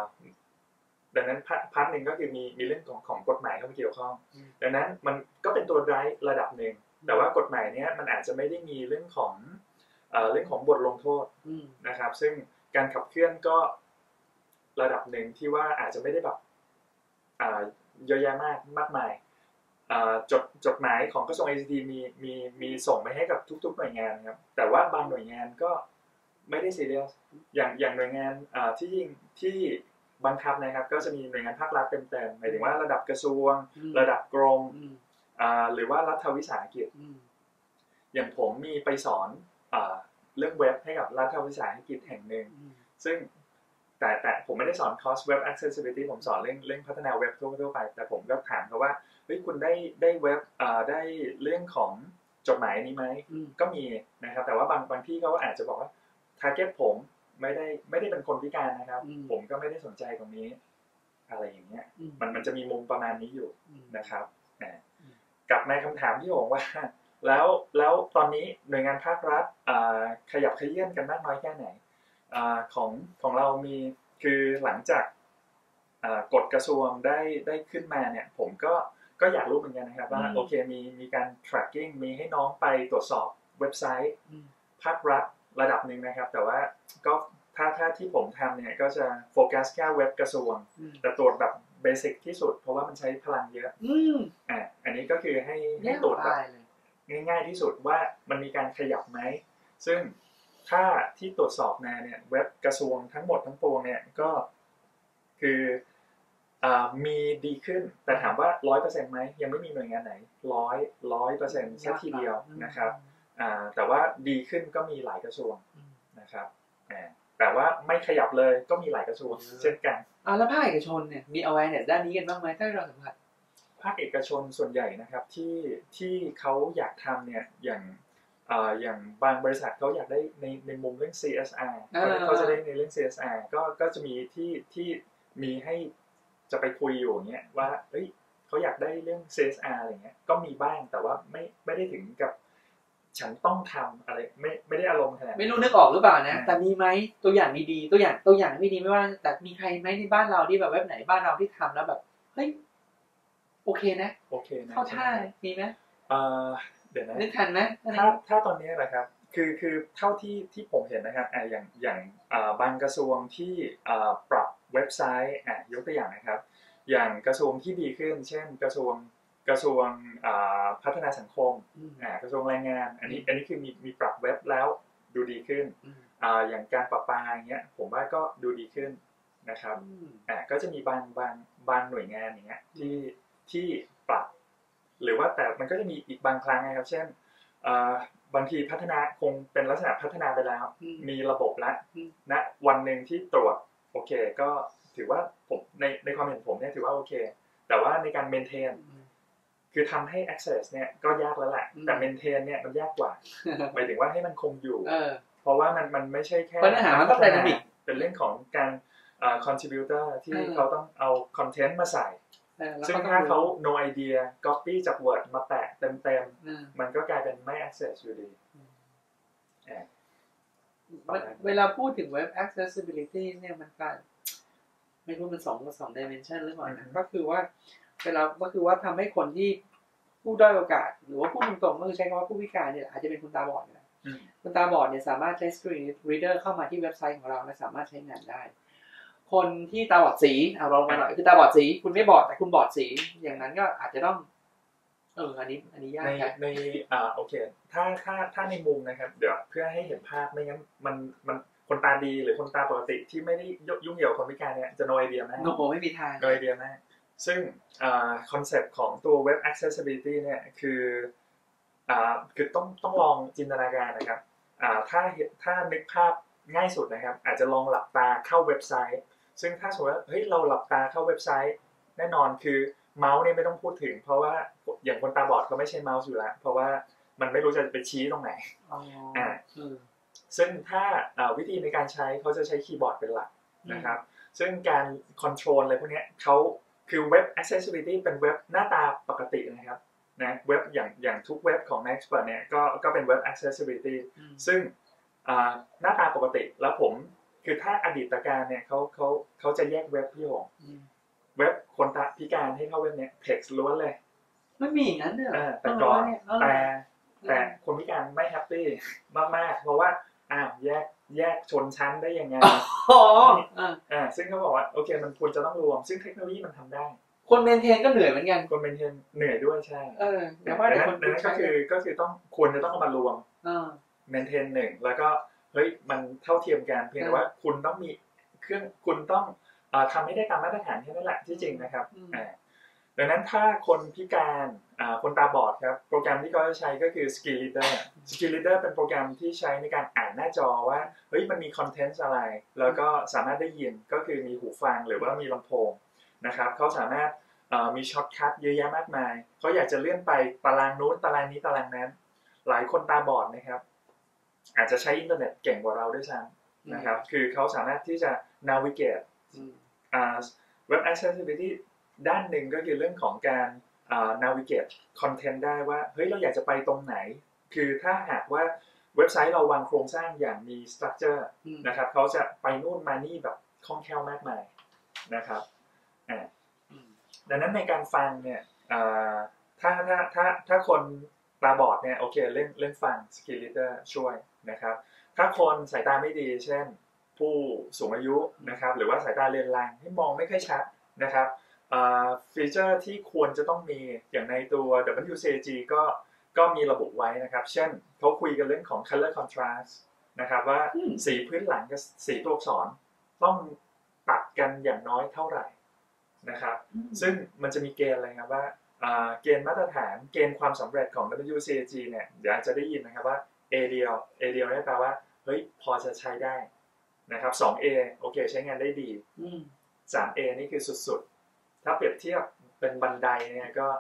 พาร์ทหนึ่งก็คือมีเรื่องของกฎหมายเข้ามาเกี่ยวข้องดังนั้นมันก็เป็นตัวไดรฟ์ระดับหนึ่งแต่ว่ากฎหมายเนี้ยมันอาจจะไม่ได้มีเรื่องของบทลงโทษนะครับซึ่งการขับเคลื่อนก็ระดับหนึ่งที่ว่าอาจจะไม่ได้แบบเยอะแยะมากมายจดหมายของกระทรวง ICT มีส่งไปให้กับทุกๆหน่วยงานครับแต่ว่าบางหน่วยงานก็ไม่ได้ซีเรียสอย่างหน่วยงานที่บังคับนะครับก็จะมีหน่วยงานภาครัฐเต็มๆหมายถึงว่าระดับกระทรวงระดับกรมหรือว่ารัฐวิสาหกิจอย่างผมมีไปสอนเรื่องเว็บให้กับรัฐวิสาหกิจแห่งหนึ่งซึ่งแต่ผมไม่ได้สอนคอร์ส Web Accessibility ผมสอนเรื่องพัฒนาเว็บทั่วไปแต่ผมก็ถามเขาว่าเฮ้ยคุณได้เว็บได้เรื่องของจดหมายนี้ไหมก็มีนะครับแต่ว่าบางที่เขาอาจจะบอกว่า target ผมไม่ได้เป็นคนพิการนะครับผมก็ไม่ได้สนใจตรงนี้อะไรอย่างเงี้ยมันจะมีมุมประมาณนี้อยู่นะครับกลับมาคำถามที่ผมว่าแล้วตอนนี้หน่วยงานภาครัฐขยับขยื่นกันมากน้อยแค่ไหนของเรามีคือหลังจากกฎกระทรวงได้ขึ้นมาเนี่ยผมก็อยากรู้เหมือนกันนะครับว่าโอเคมีการ tracking มีให้น้องไปตรวจสอบเว็บไซต์ภาครัฐระดับหนึ่งนะครับแต่ว่าก็ถ้าที่ผมทำเนี่ยก็จะโฟกัสแค่เว็บกระทรวงแต่ตรวจแบบเบสิกที่สุดเพราะว่ามันใช้พลังเยอะอันนี้ก็คือให้ตรวจแบบง่ายๆที่สุดว่ามันมีการขยับไหมซึ่งถ้าที่ตรวจสอบมาเนี่ยเว็บกระทรวงทั้งหมดทั้งปวงเนี่ยก็คือมีดีขึ้นแต่ถามว่า 100% ไหมยังไม่มีหน่วยงานไหน100% ซะทีเดียวนะครับแต่ว่าดีขึ้นก็มีหลายกระทรวงนะครับแต่ว่าไม่ขยับเลยก็มีหลายกระทรวงเช่นกันแล้วภาคเอกชนเนี่ยมี awareness ด้านนี้กันบ้างไหมถ้าเราสัมผัสภาคเอกชนส่วนใหญ่นะครับที่เขาอยากทำเนี่ยอย่างบางบริษัทเขาอยากได้ในมุมเรื่อง CSR เขาจะได้ในเรื่อง CSR ก็จะมีที่มีให้จะไปคุยอยู่อย่างเงี้ยว่าเฮ้ยเขาอยากได้เรื่อง CSR อะไรเงี้ยก็มีบ้างแต่ว่าไม่ได้ถึงกับฉันต้องทำอะไรไม่ได้อารมณ์ขนาดไม่รู้นึกออกหรือเปล่านะแต่มีไหมตัวอย่างดีๆตัวอย่างไม่ดีไม่ว่าแต่มีใครไหมในบ้านเราที่แบบเว็บไหนบ้านเราที่ทำแล้วแบบเฮ้ยโอเคนะเข้าท่ามีไหมเดี๋ยวนะนึกทันไหมถ้าตอนนี้นะครับคือเท่าที่ผมเห็นนะครับอย่างบางกระทรวงที่ปรับเว็บไซต์ยกตัวอย่างนะครับอย่างกระทรวงที่ดีขึ้นเช่นกระทรวงพัฒนาสังคมกระทรวงแรงงานอันนี้คือมีปรับเว็บแล้วดูดีขึ้นอย่างการประปาอย่างเงี้ยผมว่าก็ดูดีขึ้นนะครับก็จะมีบางหน่วยงานอย่างเงี้ยที่ปรับหรือว่าแต่มันก็จะมีอีกบางครั้งนะครับเช่นบางทีพัฒนาคงเป็นลักษณะพัฒนาไปแล้วมีระบบแล้วณวันหนึ่งที่ตรวจโอเคก็ถือว่าผมในความเห็นผมเนี่ยถือว่าโอเคแต่ว่าในการเมนเทนคือทำให้ access เนี่ยก็ยากแล้วแหละแต่เมนเทนเนี่ยมันยากกว่าหมายถึงว่าให้มันคงอยู่เพราะว่ามันไม่ใช่แค่ปัญหามันต้องเป็นเป็นเรื่องของการcontributor ที่เขาต้องเอาคอนเทนต์มาใส่ซึ่งถ้าเขา no idea copy จาก Word มาแปะเต็มมันก็กลายเป็นไม่ access อยู่ดีเวลาพูดถึง Web Accessibility เนี่ยมันการไม่รู้มัน2 dimension หรือเปล่านะก็คือว่าทำให้คนที่ผู้ด้อยโอกาสหรือว่าพูดตรงๆก็คือใช้คำว่าผู้พิการเนี่ยอาจจะเป็นคนตาบอดนะคนตาบอดเนี่ยสามารถใช้ Screen Reader เข้ามาที่เว็บไซต์ของเราและสามารถใช้งานได้คนที่ตาบอดสีเอาลองมาหน่อยคือตาบอดสีคุณไม่บอดแต่คุณบอดสีอย่างนั้นก็อาจจะต้องอันนี้ยากในโอเคถ้าในมุมนะครับเดี๋ยวเพื่อให้เห็นภาพไม่งั้นมันคนตาดีหรือคนตาปกติที่ไม่ได้ยุ่งเกี่ยวกับคนพิการเนี่ยจะ no idea มาก no ไม่มีทาง no idea มากซึ่งคอนเซปต์ของตัว web accessibility เนี่ยคือต้องลองจินตนาการนะครับถ้านึกภาพง่ายสุดนะครับอาจจะลองหลับตาเข้าเว็บไซต์ซึ่งถ้าสมมติว่าเฮ้ยเราหลับตาเข้าเว็บไซต์แน่นอนคือเมาส์เนี่ยไม่ต้องพูดถึงเพราะว่าอย่างคนตาบอดเขาไม่ใช่เมาส์อยู่แล้วเพราะว่ามันไม่รู้จะไปชี้ตรงไหนซึ่งถ้าวิธีในการใช้เขาจะใช้คีย์บอร์ดเป็นหลักนะครับซึ่งการคอนโทรลอะไรพวกนี้เขาคือเว็บ accessibility เป็นเว็บหน้าตาปกตินะครับนะเว็บอย่างทุกเว็บของ Nextpert เนี่ยก็เป็นเว็บ accessibility ซึ่งหน้าตาปกติแล้วผมคือถ้าอดีตการเนี่ยเขาจะแยกเว็บพี่หงเว็บคนตาพิการให้เข้าเว็บเนี่ย text ล้วนเลยไม่มีอย่างนั้นเลยแต่ก่อนแต่คนพิการไม่แฮปปี้มากๆเพราะว่าแยกชนชั้นได้ยังไงซึ่งเขาบอกว่าโอเคมันควรจะต้องรวมซึ่งเทคโนโลยีมันทำได้คนเมนเทนก็เหนื่อยเหมือนกันคนเมนเทนเหนื่อยด้วยใช่แต่ว่าคนก็คือควรจะต้องเอามารวมเมนเทนหนึ่งแล้วก็เฮ้ยมันเท่าเทียมกันเพียงแต่ว่าคุณต้องมีเครื่องคุณต้องทำให้ได้ตามมาตรฐานแค่นั้นแหละที่จริงนะครับดังนั้นถ้าคนพิการคนตาบอดครับโปรแกรมที่เขาจะใช้ก็คือ Skill Reader เป็นโปรแกรมที่ใช้ในการอ่านหน้าจอว่าเฮ้ยมันมีคอนเทนต์อะไรแล้วก็สามารถได้ยินก็คือมีหูฟังหรือว่ามีลำโพงนะครับเขาสามารถมีช็อตคัทเยอะแยะมากมายเขาอยากจะเลื่อนไปตารางนู้นตารางนี้ตารางนั้นหลายคนตาบอดนะครับอาจจะใช้อินเทอร์เน็ตเก่งกว่าเราด้วยซ้ำนะครับคือเขาสามารถที่จะ navigate web accessibility ด้านหนึ่งก็คือเรื่องของการnavigate content ได้ว่าเฮ้ยเราอยากจะไปตรงไหนคือถ้าหากว่าเว็บไซต์เราวางโครงสร้างอย่างมี structure นะครับเขาจะไปนู่นมานี่แบบคล่องแคล่วมากมายนะครับดังนั้นในการฟังเนี่ยถ้าคนตาบอดเนี่ยโอเคเล่นฟัง Skill Reader ช่วยนะครับถ้าคนสายตาไม่ดีเช่นผู้สูงอายุนะครับหรือว่าสายตาเลือนลางที่มองไม่ค่อยชัดนะครับฟีเจอร์ที่ควรจะต้องมีอย่างในตัว WCAG ก็มีระบุไว้นะครับเช่นเขาคุยกันเรื่องของ color contrast นะครับว่าสีพื้นหลังกับสีตัวอักษรต้องตัดกันอย่างน้อยเท่าไหร่นะครับซึ่งมันจะมีเกณฑ์อะไรครับว่าเกณฑ์มาตรฐานเกณฑ์ความสำเร็จของ WCAG เนี่ยเดี๋ยวจะได้ยินนะครับว่า A เดียวเนี่ยแปลว่าเฮ้ยพอจะใช้ได้นะครับ 2A โอเคใช้งานได้ดี 3A นี่คือสุดๆถ้าเปรียบเทียบเป็นบันไดเนี่ยก็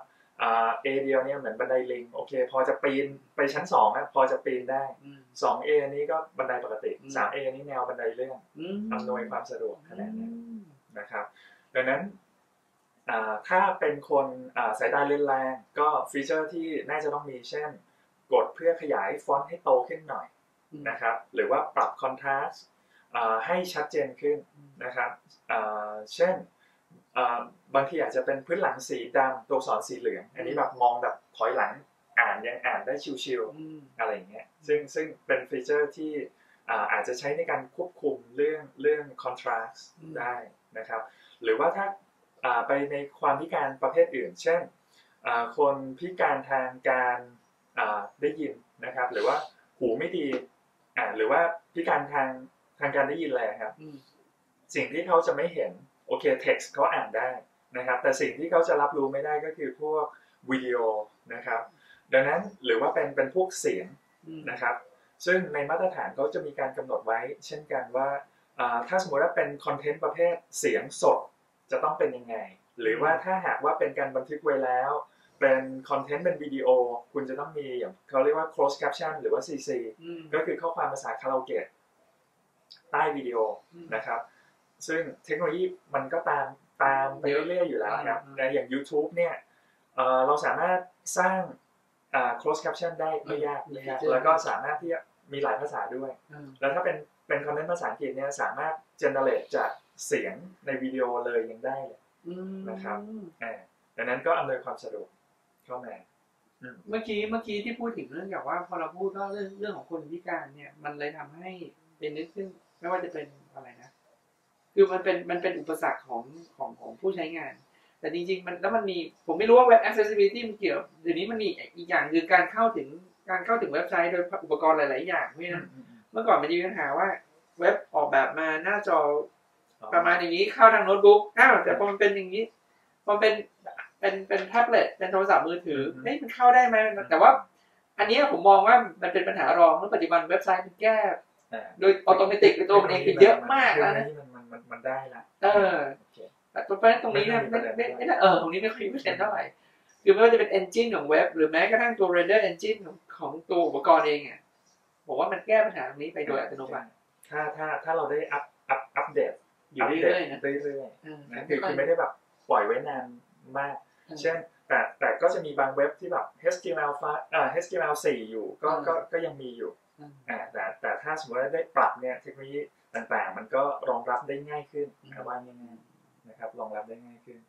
A เดียวเนี่ยเหมือนบันไดลิงโอเคพอจะปีนไปชั้น2นะพอจะปีนได้ 2A นี่ก็บันไดปกติ 3A นี่แนวบันไดเลื่อนอำนวยความสะดวกขนาดนั้นนะครับดังนั้นถ้าเป็นคนสายตาเลือนลางก็ฟีเจอร์ที่น่าจะต้องมีเช่นกดเพื่อขยายฟอนต์ให้โตขึ้นหน่อยนะครับหรือว่าปรับคอนทราสต์ให้ชัดเจนขึ้นนะครับเช่นบางทีอาจจะเป็นพื้นหลังสีดำตัวอักษรสีเหลืองอันนี้แบบมองแบบถอยหลังยังอ่านได้ชิวๆอะไรอย่างเงี้ยซึ่งเป็นฟีเจอร์ที่อาจจะใช้ในการควบคุมเรื่องคอนทราสต์ได้นะครับหรือว่าถ้าไปในความพิการประเภทอื่นเช่นคนพิการทางการได้ยินนะครับหรือว่าหูไม่ดีหรือว่าพิการทางการได้ยินอะไรครับสิ่งที่เขาจะไม่เห็นโอเค text เขาอ่านได้นะครับแต่สิ่งที่เขาจะรับรู้ไม่ได้ก็คือพวกวิดีโอนะครับดังนั้นหรือว่าเป็นพวกเสียงนะครับซึ่งในมาตรฐานเขาจะมีการกำหนดไว้เช่นกันว่าถ้าสมมติว่าเป็นคอนเทนต์ประเภทเสียงสดจะต้องเป็นยังไงหรือว่าถ้าหากว่าเป็นการบันทึกไว้แล้วเป็นคอนเทนต์เป็นวิดีโอคุณจะต้องมีอย่างเขาเรียกว่า closed caption หรือว่า CC ก็คือข้อความภาษาคาราโอเกะใต้วิดีโอนะครับซึ่งเทคโนโลยีมันก็ตามไปเรื่อยๆอยู่แล้วครับอย่าง YouTube เนี่ยเราสามารถสร้างclosed caption ได้ไม่ยากแล้วก็สามารถที่จะมีหลายภาษาด้วยแล้วถ้าเป็นคอนเทนต์ภาษาอังกฤษเนี่ยสามารถ generate จากเสียงในวิดีโอเลยยังได้เลยนะครับดังนั้นก็อำนวยความสะดวกเข้ามาเมื่อกี้ที่พูดถึงเรื่องแบบว่าพอเราพูดเรื่องของคนพิการเนี่ยมันเลยทำให้เป็นซึ่งไม่ว่าจะเป็นอะไรนะคือมันเป็นอุปสรรคของผู้ใช้งานแต่จริงๆมันมีผมไม่รู้ว่า Web Accessibility มันเกี่ยวเดี๋ยวนี้มันมีอีกอย่างคือการเข้าถึงเว็บไซต์โดยอุปกรณ์หลายๆอย่างไม่นะเมื่อก่อนมันมีปัญหาว่าเว็บออกแบบมาหน้าจอประมาณอย่างนี้เข้าทางโน้ตบุ๊กแต่พอมันเป็นอย่างนี้พอเป็นแท็บเล็ตเป็นโทรศัพท์มือถือมันเข้าได้ไหมแต่ว่าอันนี้ผมมองว่ามันเป็นปัญหารองเมื่อปัจจุบันเว็บไซต์มันแก้โดยอัตโนมัติในตัวมันเองเยอะมากแล้วนะมันได้ละแต่ตัวตรงนี้เนี่ยไม่ตรงนี้ไม่ค่อยมีเปอร์เซ็นต์เท่าไหร่คือไม่ว่าจะเป็น engine ของเว็บหรือแม้กระทั่งตัว render engine ของตัวอุปกรณ์เองอ่ะบอกว่ามันแก้ปัญหาตรงนี้ไปโดยอัตโนมัติถ้าเราได้อัปเดตอยู่เรื่อยๆนะนะคือไม่ได้แบบปล่อยไว้นานมากเช่นแต่ก็จะมีบางเว็บที่แบบ HTML4 อยู่ก็ยังมีอยู่แต่ถ้าสมมติว่าได้ปรับเนี่ยเทคโนโลยีต่างๆมันก็รองรับได้ง่ายขึ้นว่าง่ายๆนะครับรองรับได้ง่ายขึ้น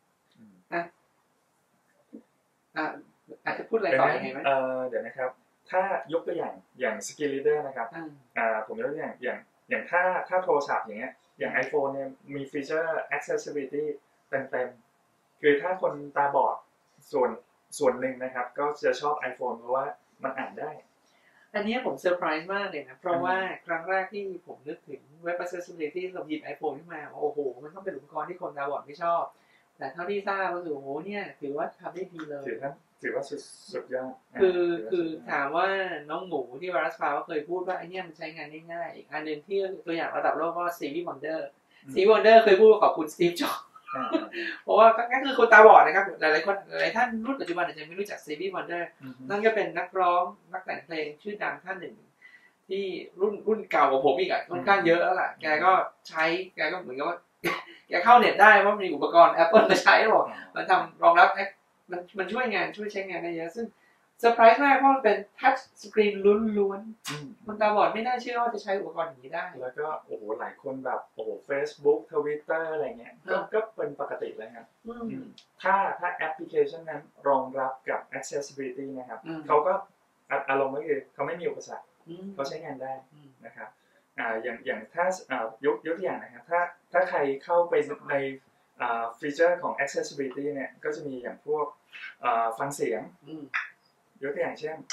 อาจจะพูดอะไรต่อยังไงไหมเดี๋ยวนะครับถ้ายกตัวอย่าง Skill Reader นะครับผมยกตัวอย่างถ้าโทรศัพท์อย่างเงี้ยอย่าง iPhone เนี่ยมีฟีเจอร์ accessibility เต็มคือถ้าคนตาบอดส่วนหนึ่งนะครับก็จะชอบ iPhone เพราะว่ามันอ่านได้อันนี้ผมเซอร์ไพรส์มากเลยนะเพราะว่าครั้งแรกที่ผมนึกถึง Web Accessibility เราหยิบ iPhone ขึ้นมาโอ้โหมันต้องเป็นอุปกรณ์ที่คนตาบอดไม่ชอบแต่เท่าที่ทราบก็คือโอ้โหเนี่ยถือว่าทำได้ดีเลยถือว่าสุดยอดคือถามว่าน้องหมูที่วารัสพาก็เคยพูดว่าไอ้เนี่ยมันใช้งานได้ง่ายอีกอันหนึ่งที่ตัวอย่างระดับโลกก็Stevie Wonder เคยพูดขอบคุณสตีฟจ็อบส์เพราะว่าก็คือคนตาบอดนะครับหลายๆคนหลายท่านรุ่นปัจจุบันอาจจะไม่รู้จักStevie Wonderนั่นก็เป็นนักร้องนักแต่งเพลงชื่อดังท่านหนึ่งที่รุ่นเก่ากว่าผมอีกค่อนข้างเยอะแล้วล่ะแกก็เหมือนกับว่าแกเข้าเน็ตได้เพราะมีอุปกรณ์ Apple มาใช้บอกมันทำรองรับมันช่วยใช้งานได้เยอะซึ่งเซอร์ไพรส์มากเพราะมันเป็นทัชสกรีนล้วนๆคนตาบอดไม่น่าเชื่อว่าจะใช้อุปกรณ์อย่างนี้ได้แล้วก็โอ้โหหลายคนแบบโอ้โห Facebook Twitter อะไรเงี้ยก็เป็นปกติเลยครับถ้าแอปพลิเคชันนั้นรองรับกับ accessibility นะครับเขาก็อารมณ์ก็คือเขาไม่มีอุปสรรคเขาใช้งานได้นะครับอย่างถ้ายกตัวอย่างนะครับถ้าใครเข้าไปในฟีเจอร์ของ accessibility เนี่ยก็จะมีอย่างพวกฟังเสียงยกตัวอย่างเช่น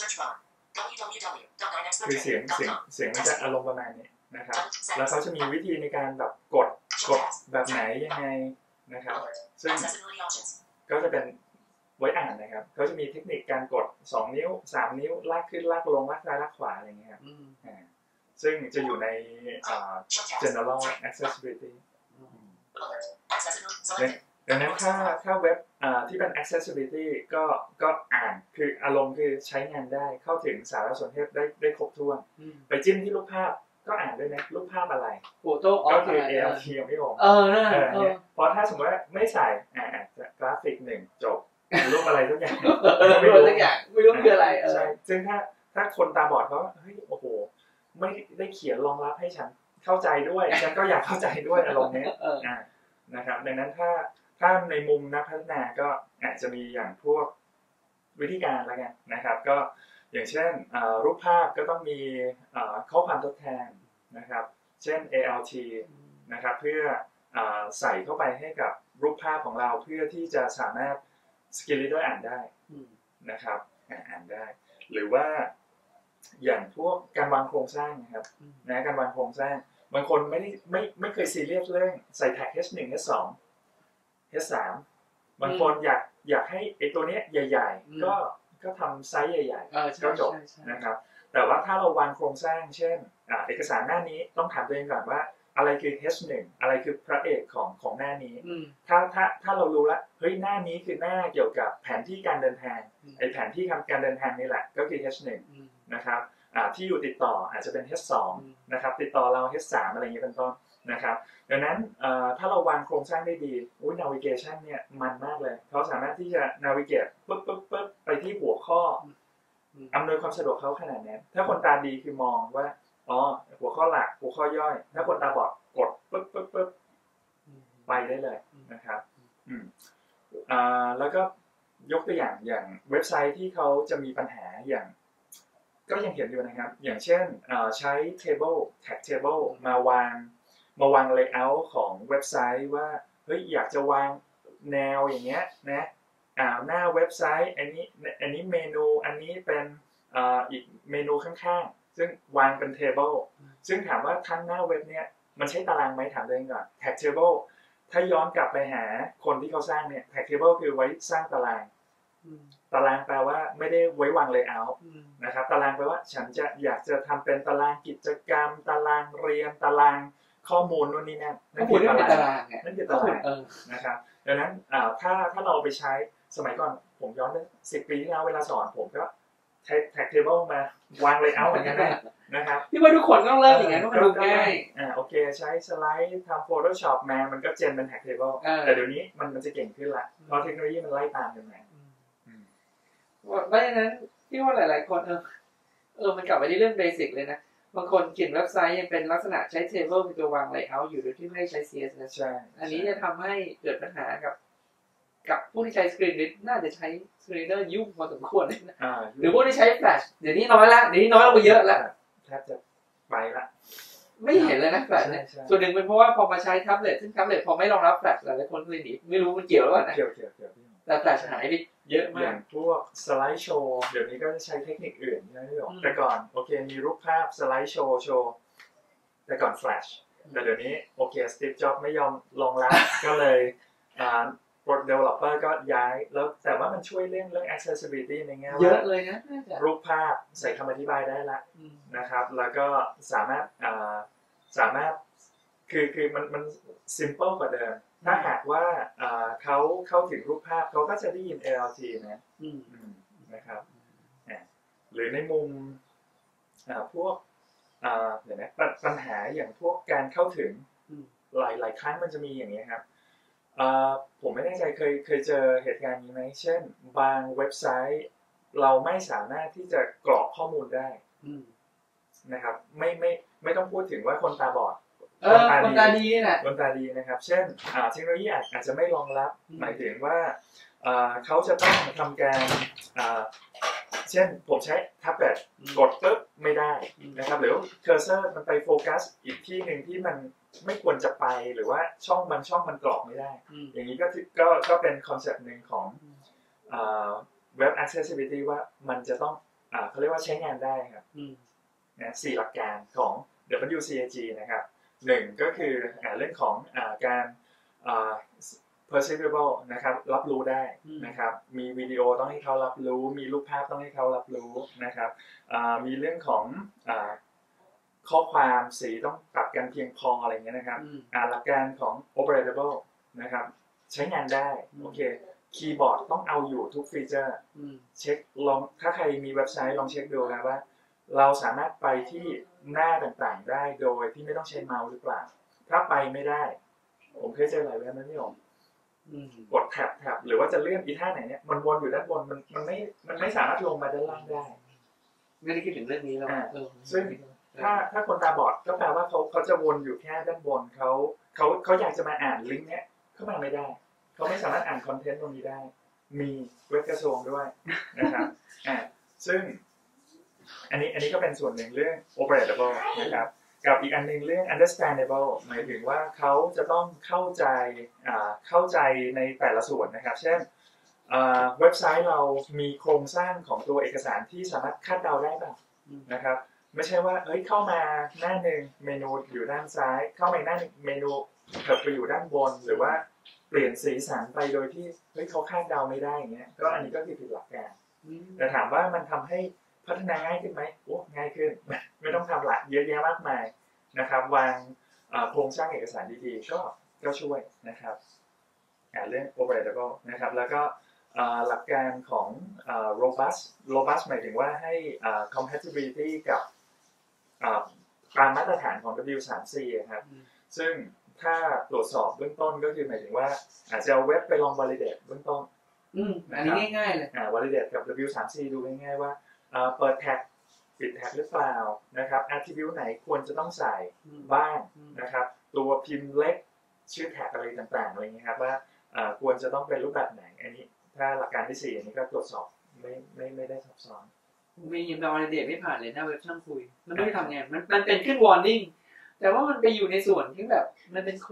คือเสียงมันจะอารมณ์ประมาณนี้นะครับแล้วเขาจะมีวิธีในการแบบกดแบบไหนยังไงนะครับซึ่งก็จะเป็นไว้อ่านนะครับเขาจะมีเทคนิคการกด2นิ้ว3นิ้วลากขึ้นลากลงลากซ้ายลากขวาอะไรเงี้ยครับซึ่งจะอยู่ใน general accessibility ดังนั้นถ้าเว็บที่เป็น accessibility ก็อ่านคืออารมณ์คือใช้งานได้เข้าถึงสารสนเทศได้ครบถ้วนไปจิ้มที่รูปภาพก็อ่านด้วยนะรูปภาพอะไรก็คือ ALT ไม่ออกเพราะถ้าสมมติว่าไม่ใส่กราฟิก1จบรูปอะไรทุกอย่างไม่รู้คืออะไรใช่ซึ่งถ้าคนตาบอดเขาเฮ้ยโอ้โหไม่ได้เขียนรองรับให้ฉันเข้าใจด้วยฉันก็อยากเข้าใจด้วยอารมณ์นี้นะครับดังนั้นถ้าในมุมนักพัฒนาก็อาจจะมีอย่างพวกวิธีการอะไรกันนะครับก็อย่างเช่นรูปภาพก็ต้องมีข้อความทดแทนนะครับเช่น ALT นะครับเพื่อใส่เข้าไปให้กับรูปภาพของเราเพื่อที่จะสามารถSkill Reader อ่านได้นะครับอ่านได้หรือว่าอย่างพวกการวางโครงสร้างนะครับนะการวางโครงสร้างบางคนไม่เคยซีเรียสเรื่องใส่แท็ก H1 H2 H3 บางคนอยากให้ไอ้ตัวเนี้ยใหญ่ๆก็ทำไซส์ใหญ่ๆก็จบนะครับแต่ว่าถ้าเราวางโครงสร้างเช่นเอกสารหน้านี้ต้องถามตัวเองก่อนว่าอะไรคือ H1 อะไรคือพระเอกของหน้านี้ถ้าเรารู้แล้วเฮ้ยหน้านี้คือหน้าเกี่ยวกับแผนที่การเดินทางไอ้แผนที่การเดินทางนี่แหละก็คือ H1 นะครับที่อยู่ติดต่ออาจจะเป็น H2 นะครับติดต่อเรา H3 อะไรอย่างนี้เป็นต้นนะครับดังนั้นถ้าเราวางโครงสร้างได้ดีnavigation เนี่ยมันมากเลยเขาสามารถที่จะ navigate ปึ๊บไปที่หัวข้ออำนวยความสะดวกเขาขนาดนี้ถ้าคนตาดีคือมองว่าหัวข้อหลักหัวข้อย่อยถ้าคนตาบอดกดปึ๊บไปได้เลยนะครับแล้วก็ยกตัวอย่างเว็บไซต์ที่เขาจะมีปัญหาอย่างก็ยังเห็นอยู่นะครับอย่างเช่นใช้ tag table มาวางlayout ของเว็บไซต์ว่าเฮ้ยอยากจะวางแนวอย่างเงี้ยนะหน้าเว็บไซต์อันนี้เมนูอันนี้เป็นอีกเมนูข้างๆซึ่งวางเป็นเทเบิลซึ่งถามว่าทั้งหน้าเว็บเนี้ยมันใช้ตารางไหมถามตัวเองก่อนแท็กเทเบิลถ้าย้อนกลับไปหาคนที่เขาสร้างเนี่ยแท็กเทเบิลคือไว้สร้างตารางแปลว่าไม่ได้ไว้วางเลเยอร์นะครับตารางแปลว่าฉันจะอยากจะทำเป็นตารางกิจกรรมตารางเรียนตารางข้อมูลนู่นนี่นั่นนั่นคือตารางนะครับดังนั้นถ้าเราไปใช้สมัยก่อนผมย้อนไป10 ปีที่แล้วเวลาสอนผมก็ใช้แท็กเทเบิลมาวางเลเยอร์เหมือนกันนะครับที่ว่าทุกคนต้องเริ่มอย่างนั้นก็มันดูง่ายโอเคใช้สไลด์ทำ Photoshop มามันก็เจนเป็นแท็กเทเบิลแต่เดี๋ยวนี้มันจะเก่งขึ้นละเพราะเทคโนโลยีมันไล่ตามกันมาเพราะฉะนั้นที่ว่าหลายๆคนมันกลับไปที่เรื่องเบสิกเลยนะบางคนเขียนเว็บไซต์ยังเป็นลักษณะใช้เทเบิลเป็นตัววางเลเยอร์อยู่โดยที่ไม่ใช้ CSS อันนี้จะทำให้เกิดปัญหากับผู้ที่ใช้สกรีนรีดน่าจะใช้สกรีนเนอร์ยุ่งพอสมควรเลยนะหรือผู้ที่ใช้แฟลชเดี๋ยวนี้น้อยละเดี๋ยวนี้น้อยลงไปเยอะแล้วแทบจะไปละไม่เห็นเลยนะแฟลชเนี่ยส่วนหนึ่งเป็นเพราะว่าพอมาใช้แท็บเล็ตซึ่งแท็บเล็ตพอไม่รองรับแฟลชหลายคนเลยหนีไม่รู้มันเกี่ยวหรือเปล่านะเกี่ยวแต่แฟลชหายไปเยอะมากพวกสไลด์โชว์เดี๋ยวนี้ก็จะใช้เทคนิคอื่นนะพี่หยกแต่ก่อนโอเคมีรูปภาพสไลด์โชว์แต่ก่อนแฟลชแต่เดี๋ยวนี้โอเคสตีฟจ็อบส์ไม่ยอมลงแล้วก็เลยdeveloper ก็ย้ายแล้วแต่ว่ามันช่วยเรื่อง accessibility ในแง่ว่าเยอะเลยนะรูปภาพใส่คำอธิบายได้ละนะครับแล้วก็สามารถคือมัน simple กว่าเดิมถ้าหากว่าเขาเข้าถึงรูปภาพเขาก็จะได้ยิน ALT นะครับหรือในมุมพวกเดี๋ยวนะปัญหาอย่างพวกการเข้าถึงหลายครั้งมันจะมีอย่างนี้ครับผมไม่แน่ใจเคยเจอเหตุการณ์นี้ไหมเช่นบางเว็บไซต์เราไม่สามารถที่จะกรอกข้อมูลได้นะครับไม่ต้องพูดถึงว่าคนตาบอดคนตาดีนี่แหละคนตาดีนะครับเช่นเทคโนโลยีอาจจะไม่รองรับหมายถึงว่าเขาจะต้องทำการเช่นผมใช้แท็บเล็ตกดปุ๊บไม่ได้นะครับหรือเคอร์เซอร์มันไปโฟกัสอีกที่หนึ่งที่มันไม่ควรจะไปหรือว่าช่องมันกรอกไม่ได้อย่างนี้ก็เป็นคอนเซ็ปต์หนึ่งของWeb Accessibility ว่ามันจะต้องเขาเรียกว่าใช้งานได้ครับนะ4 หลักการของ WCAG นะครับ1ก็คือเรื่องของการperceivable นะครับรับรู้ได้นะครับมีวิดีโอต้องให้เขารับรู้มีรูปภาพต้องให้เขารับรู้นะครับมีเรื่องของข้อความสีต้องปรับกันเพียงพออะไรเงี้ยนะครับหลักการของ operatable นะครับใช้งานได้โอเคคีย์บอร์ดต้องเอาอยู่ทุกฟีเจอร์เช็คลองถ้าใครมีเว็บไซต์ลองเช็คดูนะว่าเราสามารถไปที่หน้าต่างๆได้โดยที่ไม่ต้องใช้เมาส์หรือเปล่าถ้าไปไม่ได้ผมเคยเจอหลายเว็บนะพี่ผมกดแท็บหรือว่าจะเลื่อนอีท่าไหนเนี่ยมันวนอยู่ด้านบนมันไม่สามารถลงมาด้านล่างได้ไม่ได้คิดถึงเรื่องนี้แล้วซึ่งถ้าคนตาบอดก็แปลว่าเขาจะวนอยู่แค่ด้านบนเขาอยากจะมาอ่านลิงก์เนี้ยเข้ามาไม่ได้เขาไม่สามารถอ่านคอนเทนต์ตรงนี้ได้มีเว็บกระทรวงด้วยนะครับซึ่งอันนี้ก็เป็นส่วนหนึ่งเรื่อง operatable นะครับกับอีกอันนึงเรื่อง understandable หมายถึงว่าเขาจะต้องเข้าใจในแต่ละส่วนนะครับเช่นเว็บไซต์เรามีโครงสร้างของตัวเอกสารที่สามารถคาดเดาได้บ้างนะครับไม่ใช่ว่าเข้ามาหน้าหนึ่งเมนูอยู่ด้านซ้ายเข้ามาหน้าหนึ่งเมนูเถิบไปอยู่ด้านบนหรือว่าเปลี่ยนสีสันไปโดยที่เขาคาดเดาไม่ได้อย่างเงี้ยก็อันนี้ก็คือผิดหลักการแต่ถามว่ามันทำให้พัฒนาง่ายขึ้นไหมโอ้ง่ายขึ้นไม่ต้องทำหลักเยอะแยะมากมายนะครับวางโครงสร้างเอกสารดีๆก็ช่วยนะครับเรื่อง operatable นะครับแล้วก็หลักการของ robust หมายถึงว่าให้ compatibility กับตามมาตรฐานของ W3C ครับซึ่งถ้าตรวจสอบเบื้องต้นก็คือหมายถึงว่าอาจจะเอาเว็บไปลอง validate เบื้องต้นอันนี้ง่ายๆเลย validate กับ W3C ดูง่ายๆว่าเปิดแท็กปิดแท็กหรือเปล่านะครับ attribute ไหนควรจะต้องใส่บ้างนะครับตัวพิมพ์เล็กชื่อแท็กอะไรต่างๆอะไรอย่างนี้ครับว่าควรจะต้องเป็นรูปแบบไหนอันนี้ถ้าหลักการที่4อันนี้ก็ตรวจสอบไม่ได้ซับซ้อนมียิมดาวน์เดทไม่ผ่านเลยหน้าเว็บช่างคุยมันไม่ได้ทำไงมันเป็นขึ้น warning แต่ว่ามันไปอยู่ในส่วนที่แบบมันเป็นโค้ด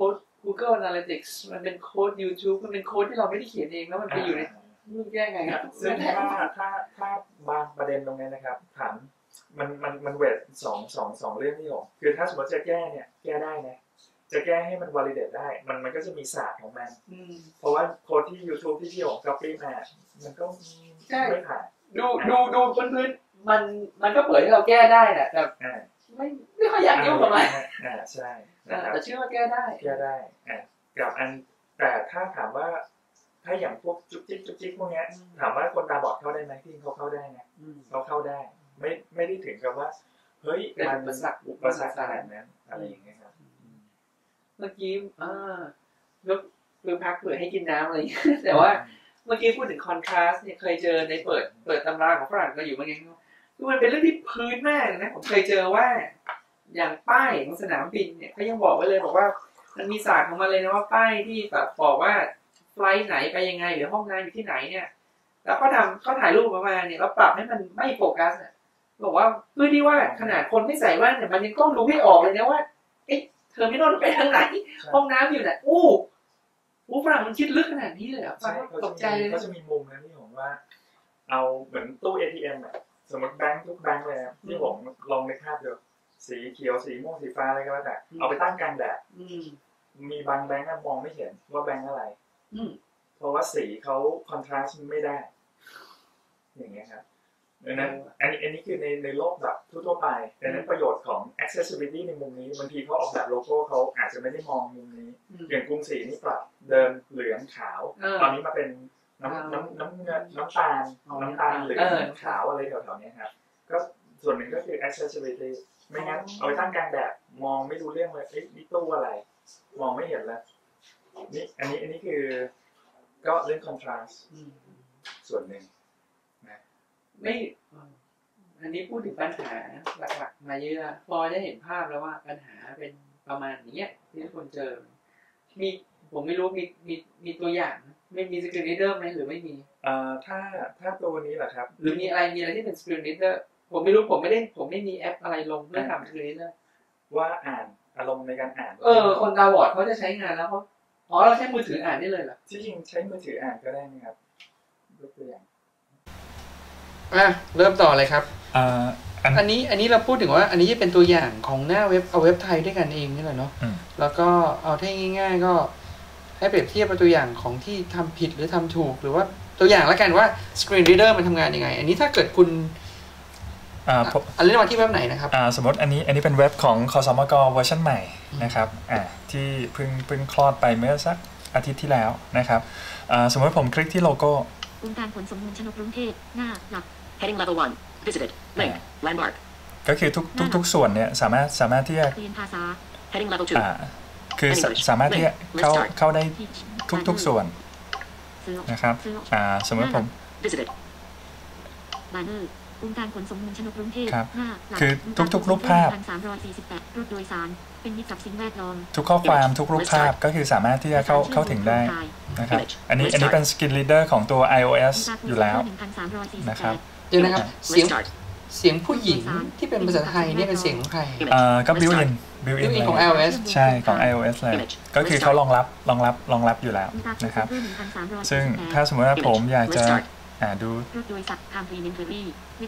Google Analytics มันเป็นโค้ด YouTube มันเป็นโค้ดที่เราไม่ได้เขียนเองแล้วมันไปอยู่ในรูปแยกไงครับซึ่งถ้าบางประเด็นตรงนี้นะครับถามมันเวทสองเรื่องที่ผมคือถ้าสมมติจะแก้เนี่ยแก้ได้นะจะแก้ให้มัน validate ได้มันก็จะมีศาสตร์ของมันเพราะว่าโค้ดที่ YouTube ที่พี่ของ copy มามันก็ไม่ผ่านดูพื้นมันก็เผยให้เราแก้ได้แหละแต่ไม่ค่อยอยากยุ่งกับมันใช่แต่เชื่อว่าแก้ได้กับอันแต่ถ้าถามว่าถ้าอย่างพวกจุกจิกพวกนี้ถามว่าคนตาบอดเข้าได้ไหมที่เขาเข้าได้ไงเขาเข้าได้ไม่ได้ถึงกับว่าเฮ้ยมันอุปสรรคขนาดนั้นอะไรอย่างเงี้ยครับเมื่อกี้ลูกพักเผื่อให้กินน้ำอะไรแต่ว่าเมื่อกี้พูดถึงคอนทราสต์เนี่ยเคยเจอในเปิดตำราของฝรั่งก็อยู่เมื่อกี้คือมันเป็นเรื่องที่พื้นมากนะผมเคยเจอว่าอย่างป้ายของสนามบินเนี่ยเขายังบอกไว้เลยบอกว่ามันมีศาสตร์ของมันเลยนะว่าป้ายที่แบบบอกว่าไฟล์ไหนไปยังไงหรือห้องน้ำอยู่ที่ไหนเนี่ยแล้วเขาถ่ายรูปมาเนี่ยแล้วปรับให้มันไม่โฟกัสเนี่ยบอกว่าเพื่อที่ว่าขนาดคนไม่ใส่แว่นเนี่ยมันยังต้องรู้ให้ออกเลยนะว่าเธอไม่โดนไปทางไหนห้องน้ำอยู่ไหนฝรั่งมันคิดลึกขนาดนี้เลยอ่ะตกใจเลยเขาจะมีมุมนะที่ผมว่าเอาเหมือนตู้ ATM อ่ะสมมติแบงค์ทุกแบงค์เลยที่ผมลองในภาพดูสีเขียวสีม่วงสีฟ้าอะไรก็แล้วแต่เอาไปตั้งกลางแดดมีบางแบงค์มองไม่เห็นว่าแบงค์อะไรเพราะว่าสีเขาคอนทราสต์ไม่ได้อย่างเงี้ยครับดังนั้นอันนี้คือในโลกแบบทั่วไปดังนั้นประโยชน์ของ accessibility ในมุมนี้บางทีเขาออกแบบโลโก้เขาอาจจะไม่ได้มองมุมนี้อย่างกรุงศรีนี่ปรับเดิมเหลืองขาวตอนนี้มาเป็นน้ำตาลเหลืองขาวอะไรแถวๆนี้ครับก็ส่วนหนึ่งก็คือ accessibility ไม่งั้นเอาไปตั้งกลางแดดมองไม่รู้เรื่องเลยนี่ตู้อะไรมองไม่เห็นแล้วนี่อันนี้คือก็เรื่อง contrast ส่วนหนึ่งนะไม่อันนี้พูดถึงปัญหาหลักๆมาเยอะพอได้เห็นภาพแล้วว่าปัญหาเป็นประมาณนี้ที่ทุกคนเจอผมไม่รู้มีตัวอย่างไม่มี screen reader ไหมหรือไม่มีถ้าตัวนี้แหละครับหรือมีอะไรที่เป็น screen reader ผมไม่รู้ผมไม่มีแอปอะไรลงเพื่อทำ screen reader ว่าอ่านอารมณ์ในการอ่านคนตาบอดเขาจะใช้งานแล้วเราใช้มือถืออ่านได้เลยเหรอที่จริงใช้มือถืออ่านก็ได้นะครับยกตัวอย่างเริ่มต่อเลยครับอันนี้เราพูดถึงว่าอันนี้จะเป็นตัวอย่างของหน้าเว็บเอาเว็บไทยด้วยกันเองนี่แหละเนาะแล้วก็เอาให้ง่ายๆก็ให้เปรียบเทียบกับตัวอย่างของที่ทำผิดหรือทำถูกหรือว่าตัวอย่างแล้วกันว่า Screen Reader มันทำงานยังไงอันนี้ถ้าเกิดคุณอันนี้มาที่เว็บไหนนะครับสมมติอันนี้เป็นเว็บของคสมกเวอร์ชันใหม่นะครับที่เพิ่งคลอดไปเมื่อสักอาทิตย์ที่แล้วนะครับสมมติผมคลิกที่โลโก้องค์การขนส่งมวลชนกรุงเทพหน้าหลัก Heading Level 1 Visited Link Landmark ก็คือทุกส่วนเนี่ยสามารถที่จะเรียนภาษา Heading Level 2 คือสามารถที่จะเข้าได้ทุกส่วนนะครับสมมติผม Visited Banner องค์การขนส่งมวลชนกรุงเทพหน้าหลักคือทุกรูปภาพ 348รถโดยสารเป็นมิตรกับสิ่งแวดล้อมทุกข้อความทุกรูปภาพก็คือสามารถที่จะเข้าถึงได้นะครับอันนี้เป็น Screen Reader ของตัว iOS อยู่แล้วนะครับเดี๋ยวนะครับเสียงผู้หญิงที่เป็นภาษาไทยนี่เป็นเสียงของใครก็ built-in ของ iOS ใช่ของ iOS เลยก็คือเขารองรับอยู่แล้วนะครับซึ่งถ้าสมมติว่าผมอยากจะดูรถโดยสาร Complimentary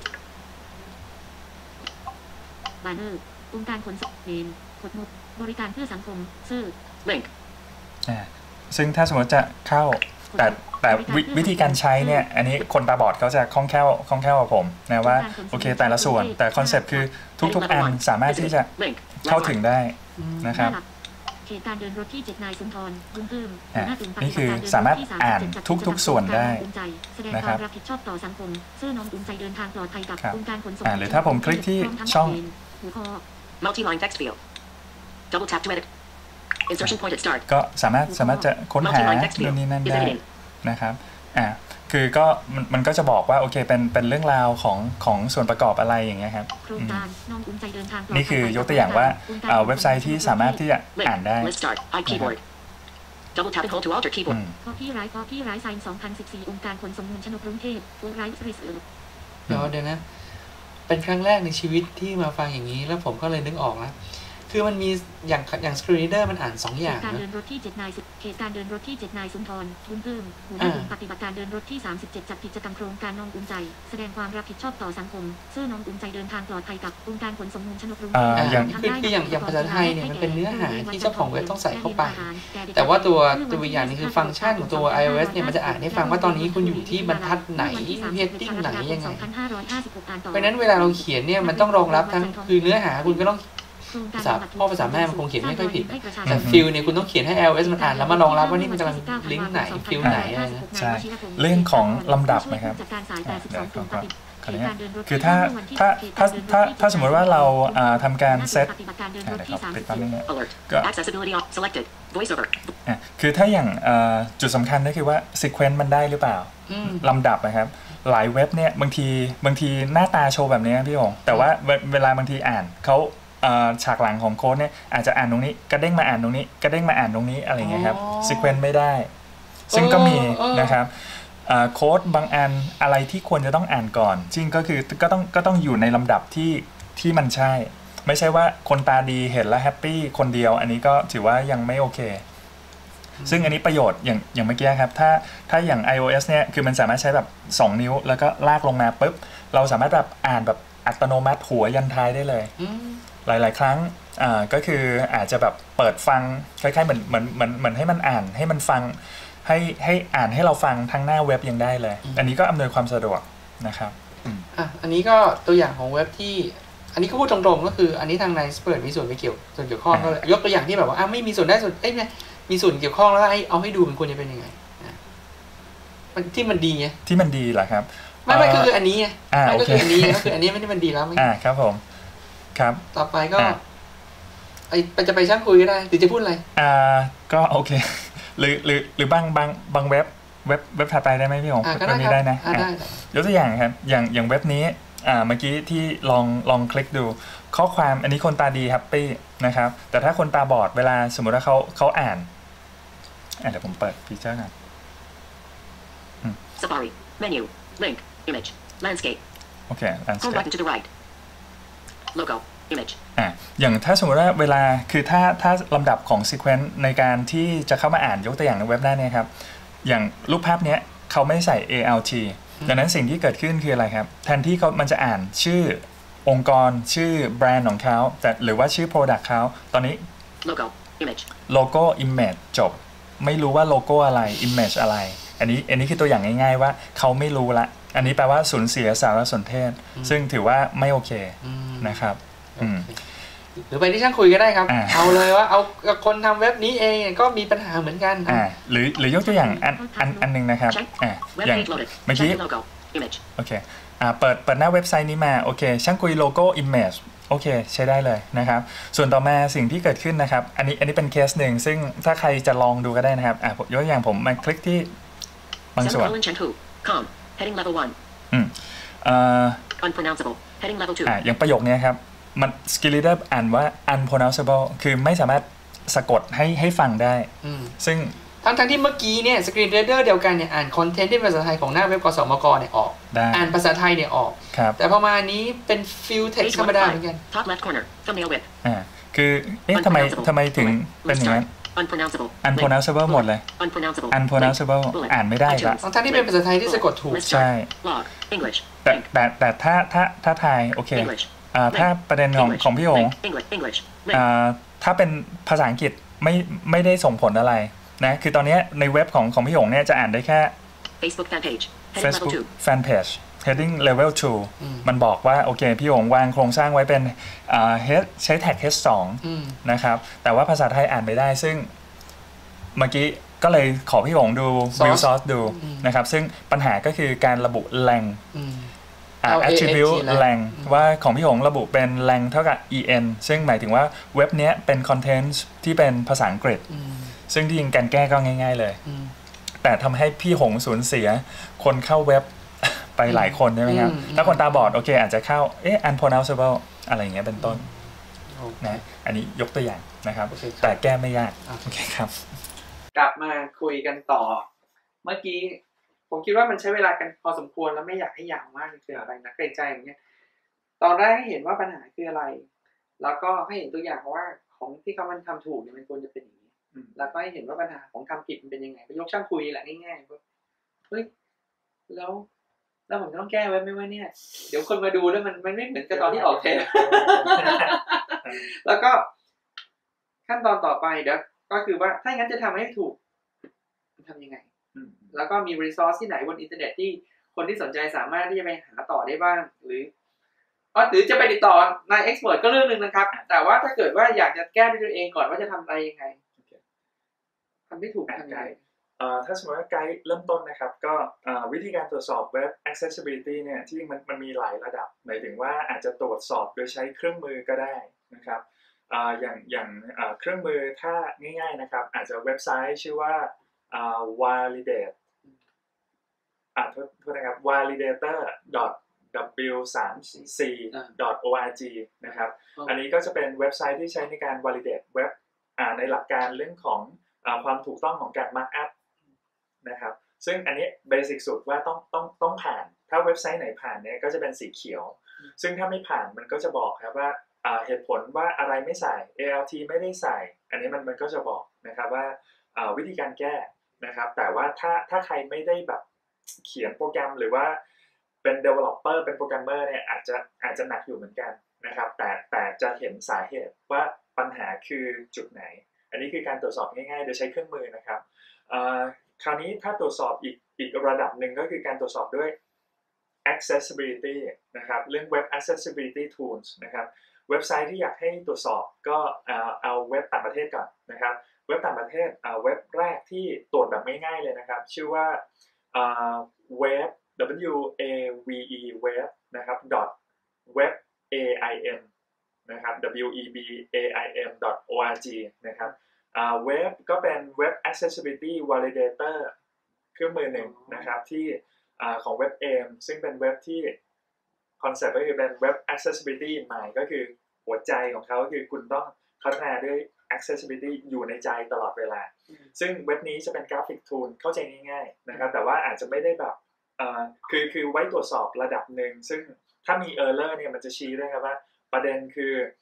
Banner องค์การขนส่งเมนกดมุกบริการเพื่อสังคมชื่อ Link ซึ่งถ้าสมมติจะเข้าแต่วิธีการใช้เนี่ยอันนี้คนตาบอดเขาจะคล่องแคล่วกว่าผมนะว่าโอเคแต่ละส่วนแต่คอนเซ็ปต์คือทุกอันสามารถที่จะเข้าถึงได้นะครับเขตการเดินรถที่7นายสุนทรบุญเพิ่มนี่คือสามารถอ่านทุกส่วนได้นะครับรับผิดชอบต่อสังคมซื่อน้อมอุ่นใจเดินทางปลอดภัยกับองค์การขนส่งหรือถ้าผมคลิกที่ช่อง Multi-line text field Double tap to edit Insertion point at start ก็สามารถจะค้นหานู่นนี่นั่นได้นะครับคือก็มันก็จะบอกว่าโอเคเป็นเรื่องราวของส่วนประกอบอะไรอย่างเงี้ยครับนี่คือยกตัวอย่างว่าเว็บไซต์ที่สามารถที่จะอ่านได้ Double tap to alter keyboard Copyright Sign 2014องค์การขนส่งมวลชนกรุงเทพ Right Reserve เดี๋ยวนะเป็นครั้งแรกในชีวิตที่มาฟังอย่างนี้แล้วผมก็เลยนึกออกแล้วคือมันมีอย่าง screen reader มันอ่าน2อย่างการเดินรถที่7นายเขตการเดินรถที่7นายสุนทรบุญเพิ่มหัวหน้ากลุ่มปฏิบัติการเดินรถที่37จัดกิจกรรมโครงการน้องอุ่นใจแสดงความรับผิดชอบต่อสังคมช่วยน้องอุ่นใจเดินทางปลอดภัยกับองค์การขนส่งมวลชนกรุงเทพอย่างภาษาไทยเนี่ยมันเป็นเนื้อหาที่เจ้าของเว็บต้องใส่เข้าไปแต่ว่าตัวอย่างนี้คือฟังก์ชันของตัว iOS เนี่ยมันจะอ่านให้ฟังว่าตอนนี้คุณอยู่ที่บรรทัดไหน heading ไหนยังไงเพราะนั้นเวลาเราเขียนเนี่ยมันต้องรองรับทั้งคือเนื้อหาคุณก็ต้องภาษาแม่มันคงเขียนไม่ค่อยผิดแต่ฟิลเนี่ยคุณต้องเขียนให้ iOS มันอ่านแล้วมารองรับว่านี่มันกำลังลิงก์ไหนฟิลไหนอะไรนะใช่เรื่องของลำดับนะครับคือถ้าสมมติว่าเราทำการเซตปิดปั๊บนึงก็คือถ้าอย่างจุดสำคัญก็คือว่าซีเควนซ์มันได้หรือเปล่าลำดับนะครับหลายเว็บเนี่ยบางทีหน้าตาโชว์แบบนี้พี่หงแต่ว่าเวลาบางทีอ่านเขาฉากหลังของโค้ดเนี่ยอาจจะอ่านตรงนี้กระเด้งมาอ่านตรงนี้กระเด้งมาอ่านตรงนี้อะไรเงี้ยครับซีเควนซ์ไม่ได้ซึ่งก็มีนะครับโค้ดบางอันอะไรที่ควรจะต้องอ่านก่อนจริงก็คือก็ต้องอยู่ในลำดับที่มันใช่ไม่ใช่ว่าคนตาดีเห็นแล้วแฮปปี้คนเดียวอันนี้ก็ถือว่ายังไม่โอเคซึ่งอันนี้ประโยชน์อย่างเมื่อกี้ครับถ้าอย่าง iOS เนี่ยคือมันสามารถใช้แบบ2นิ้วแล้วก็ลากลงมาปุ๊บเราสามารถแบบอ่านแบบอัตโนมัติหัวยันท้ายได้เลยหลายๆครั้งก็คืออาจจะแบบเปิดฟังคล้ายๆเหมือนให้มันอ่านให้มันฟังให้อ่านให้เราฟังทั้งหน้าเว็บยังได้เลยอันนี้ก็อำนวยความสะดวกนะครับอันนี้ก็ตัวอย่างของเว็บที่อันนี้ก็พูดตรงๆก็คืออันนี้ทาง NiceExpert มีส่วนเกี่ยวข้องก็ยกตัวอย่างที่แบบว่าไม่มีส่วนได้ส่วนมีส่วนเกี่ยวข้องแล้วเอาให้ดูมันควรจะเป็นยังไงมันที่มันดีไงที่มันดีเหรอครับไม่ก็คืออันนี้ไงก็คืออันนี้ก็คืออันนี้ไม่ได้มันดีแล้วครับผมครับต่อไปก็จะไปช่างคุยก็ได้หรือจะพูดอะไรก็โอเคหรือบางเว็บถัดไปได้ไหมพี่หงเว็บนี้ได้นะยกตัวอย่างครับอย่างเว็บนี้เมื่อกี้ที่ลองคลิกดูข้อความอันนี้คนตาดีแฮปปี้นะครับแต่ถ้าคนตาบอดเวลาสมมติว่าเขาอ่านเดี๋ยวผมเปิดฟีเจอร์กัน Safari menu link image landscape โอเค landscape home button to the right logo image อย่างถ้าสมมติว่าเวลาคือถ้าลำดับของ sequence ในการที่จะเข้ามาอ่านยกตัวอย่างในเว็บได้เนี่ยครับอย่างรูปภาพนี้เขาไม่ใส่ ALT ดังนั้นสิ่งที่เกิดขึ้นคืออะไรครับแทนที่มันจะอ่านชื่อองค์กรชื่อแบรนด์ของเขาแต่หรือว่าชื่อ product เขาตอนนี้ logo image จบไม่รู้ว่าโลโก้อะไร image อะไรอันนี้คือตัวอย่างง่ายๆว่าเขาไม่รู้ละอันนี้แปลว่าสูญเสียสารสนเทศซึ่งถือว่าไม่โอเคนะครับหรือไปที่ช่างคุยก็ได้ครับเอาเลยว่าเอาคนทำเว็บนี้เองก็มีปัญหาเหมือนกันหรือยกตัวอย่างอันนึงนะครับอย่างเมื่อกี้โอเคเปิดหน้าเว็บไซต์นี้มาโอเคช่างคุยโลโก้ image โอเคใช้ได้เลยนะครับส่วนต่อมาสิ่งที่เกิดขึ้นนะครับอันนี้เป็นเคสหนึ่งซึ่งถ้าใครจะลองดูก็ได้นะครับยกตัวอย่างผมมาคลิกที่บางส่วน heading level 1 unpronounceable heading level 2 อย่างประโยคนี้ครับมัน Skill Reader อ่านว่า unpronounceable คือไม่สามารถสะกดให้ฟังได้ซึ่งทั้งที่เมื่อกี้เนี่ย Screen Reader เดียวกันเนี่ยอ่านคอนเทนต์ที่เป็นภาษาไทยของหน้าเว็บกสมกเนี่ยออกอ่านภาษาไทยเนี่ยออกแต่พอมานี้เป็นฟิลเท็กซ์ธรรมดาเหมือนกัน top left corner thumbnail width คือทำไมถึงเป็นอย่างนั้น unpronounceable หมดเลย unpronounceable อ่านไม่ได้ละทั้งที่เป็นภาษาไทยที่สะกดถูกใช่แต่ถ้าไทยโอเคถ้าประเด็นของพี่หงถ้าเป็นภาษาอังกฤษไม่ได้ส่งผลอะไรนะคือตอนนี้ในเว็บของพี่หงเนี่ยจะอ่านได้แค่ Facebook fan page heading level 2มันบอกว่าโอเคพี่หงวางโครงสร้างไว้เป็นใช้แท็ก H2 นะครับแต่ว่าภาษาไทยอ่านไม่ได้ซึ่งเมื่อกี้ก็เลยขอพี่หงดู view source ดูนะครับซึ่งปัญหาก็คือการระบุแหล่งattribute แหล่งว่าของพี่หงระบุเป็นแหล่งเท่ากับ en ซึ่งหมายถึงว่าเว็บนี้เป็น content ที่เป็นภาษาอังกฤษซึ่งที่จริงการแก้ก็ง่ายๆเลยแต่ทำให้พี่หงสูญเสียคนเข้าเว็บไปหลายคนใช่ไหมครับถ้าคนตาบอดโอเคอาจจะเข้าunpronounceable อะไรอย่างเงี้ยเป็นต้นนะอันนี้ยกตัวอย่างนะครับแต่แก้ไม่ยากโอเคครับกลับมาคุยกันต่อเมื่อกี้ผมคิดว่ามันใช้เวลากันพอสมควรแล้วไม่อยากให้ยาวมากเกินไปนะเกรงใจอย่างเงี้ยตอนแรกให้เห็นว่าปัญหาคืออะไรแล้วก็ให้เห็นตัวอย่างว่าของที่เขามันทำถูกเนี่ยมันควรจะเป็นอย่างนี้แล้วก็ให้เห็นว่าปัญหาของทำผิดมันเป็นยังไงไปยกช่างคุยแหละง่ายๆเฮ้ยแล้วผมต้องแก้ไว้ไหมว่าเนี่ยเดี๋ยวคนมาดูแล้วมันไม่เหมือนกับตอนที่ออกเทป แล้วก็ขั้นตอนต่อไปเดี๋ยวก็คือว่าถ้างั้นจะทำให้ถูกทำยังไงแล้วก็มีรีซอสที่ไหนบนอินเทอร์เน็ตที่คนที่สนใจสามารถที่จะไปหาต่อได้บ้างหรือจะไปติดต่อนายเอ็กซ์เพิร์ทก็เรื่องนึงนะครับแต่ว่าถ้าเกิดว่าอยากจะแก้ด้วยตัวเองก่อนว่าจะทำอะไรยังไงทำไม่ถูกทำยังไงถ้าสมมติว่าไกด์เริ่มต้นนะครับก็วิธีการตรวจสอบเว็บ accessibility เนี่ยที่มันมีหลายระดับหมายถึงว่าอาจจะตรวจสอบโดยใช้เครื่องมือก็ได้นะครับอย่างเครื่องมือถ้าง่ายๆนะครับอาจจะเว็บไซต์ชื่อว่าvalidate โทษนะครับ validator.w3c.org นะครับอันนี้ก็จะเป็นเว็บไซต์ที่ใช้ในการ validate เว็บในหลักการเรื่องของความถูกต้องของการ mark up นะครับซึ่งอันนี้เบสิกสุดว่าต้องผ่านถ้าเว็บไซต์ไหนผ่านเนี่ยก็จะเป็นสีเขียวซึ่งถ้าไม่ผ่านมันก็จะบอกครับว่าเหตุผลว่าอะไรไม่ใส่ ALT ไม่ได้ใส่อันนี้มันก็จะบอกนะครับว่าวิธีการแก้นะครับแต่ว่าถ้าใครไม่ได้แบบเขียนโปรแกรมหรือว่าเป็น developer เป็นโปรแกรมเมอร์เนี่ยอาจจะหนักอยู่เหมือนกันนะครับแต่จะเห็นสาเหตุว่าปัญหาคือจุดไหนอันนี้คือการตรวจสอบง่ายๆโดยใช้เครื่องมือนะครับคราวนี้ถ้าตรวจสอบอีกระดับหนึ่งก็คือการตรวจสอบด้วย accessibility นะครับเรื่อง web accessibility tools นะครับเว็บไซต์ที่อยากให้ตรวจสอบก็เอาเว็บต่างประเทศก่อนนะครับเว็บต่างประเทศเว็บแรกที่ตรวจแบบง่ายๆเลยนะครับชื่อว่าweb wave web นะครับ web aim นะครับ webaim.org นะครับเว็บก็เป็น web accessibility validator เครื่องมือหนึ่งนะครับที่ของ web aim ซึ่งเป็นเว็บที่คอนเซ็ปต์ก็คือเป็น web accessibility in mind ก็คือหัวใจของเขาคือคุณต้องพัฒนาด้วย accessibility อยู่ในใจตลอดเวลาซึ่งเว็บนี้จะเป็นกราฟิกทูลเข้าใจง่ายๆนะครับแต่ว่าอาจจะไม่ได้แบบคือไว้ตรวจสอบระดับหนึ่งซึ่งถ้ามี error เนี่ยมันจะชี้ได้ครับว่าประเด็นคือ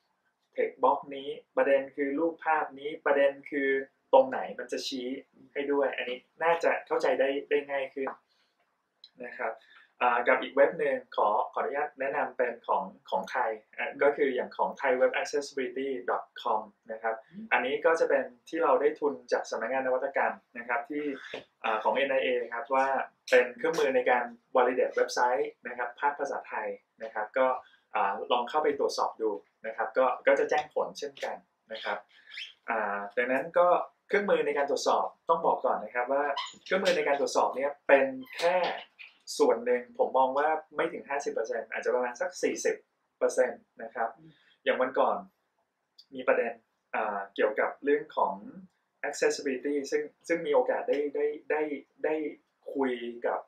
text box นี้ประเด็นคือรูปภาพนี้ประเด็นคือตรงไหนมันจะชี้ให้ด้วยอันนี้น่าจะเข้าใจได้ง่ายขึ้นนะครับกับอีกเว็บหนึ่งขออนุญาตแนะนำเป็นของไทยก็คืออย่างของ thaiwebaccessibility.com นะครับอันนี้ก็จะเป็นที่เราได้ทุนจากสำนักงานนวัตกรรมนะครับที่ของ NIA ครับว่าเป็นเครื่องมือในการ validate เว็บไซต์นะครับภาคภาษาไทยนะครับก็ลองเข้าไปตรวจสอบดูนะครับก็จะแจ้งผลเช่นกันนะครับดังนั้นก็เครื่องมือในการตรวจสอบต้องบอกก่อนนะครับว่าเครื่องมือในการตรวจสอบนี้เป็นแค่ส่วนหนึ่งผมมองว่าไม่ถึง 50% อาจจะประมาณสัก 40% นะครับอย่างวันก่อนมีประเด็นเกี่ยวกับเรื่องของ accessibility ซึ่งมีโอกาสได้คุยกับ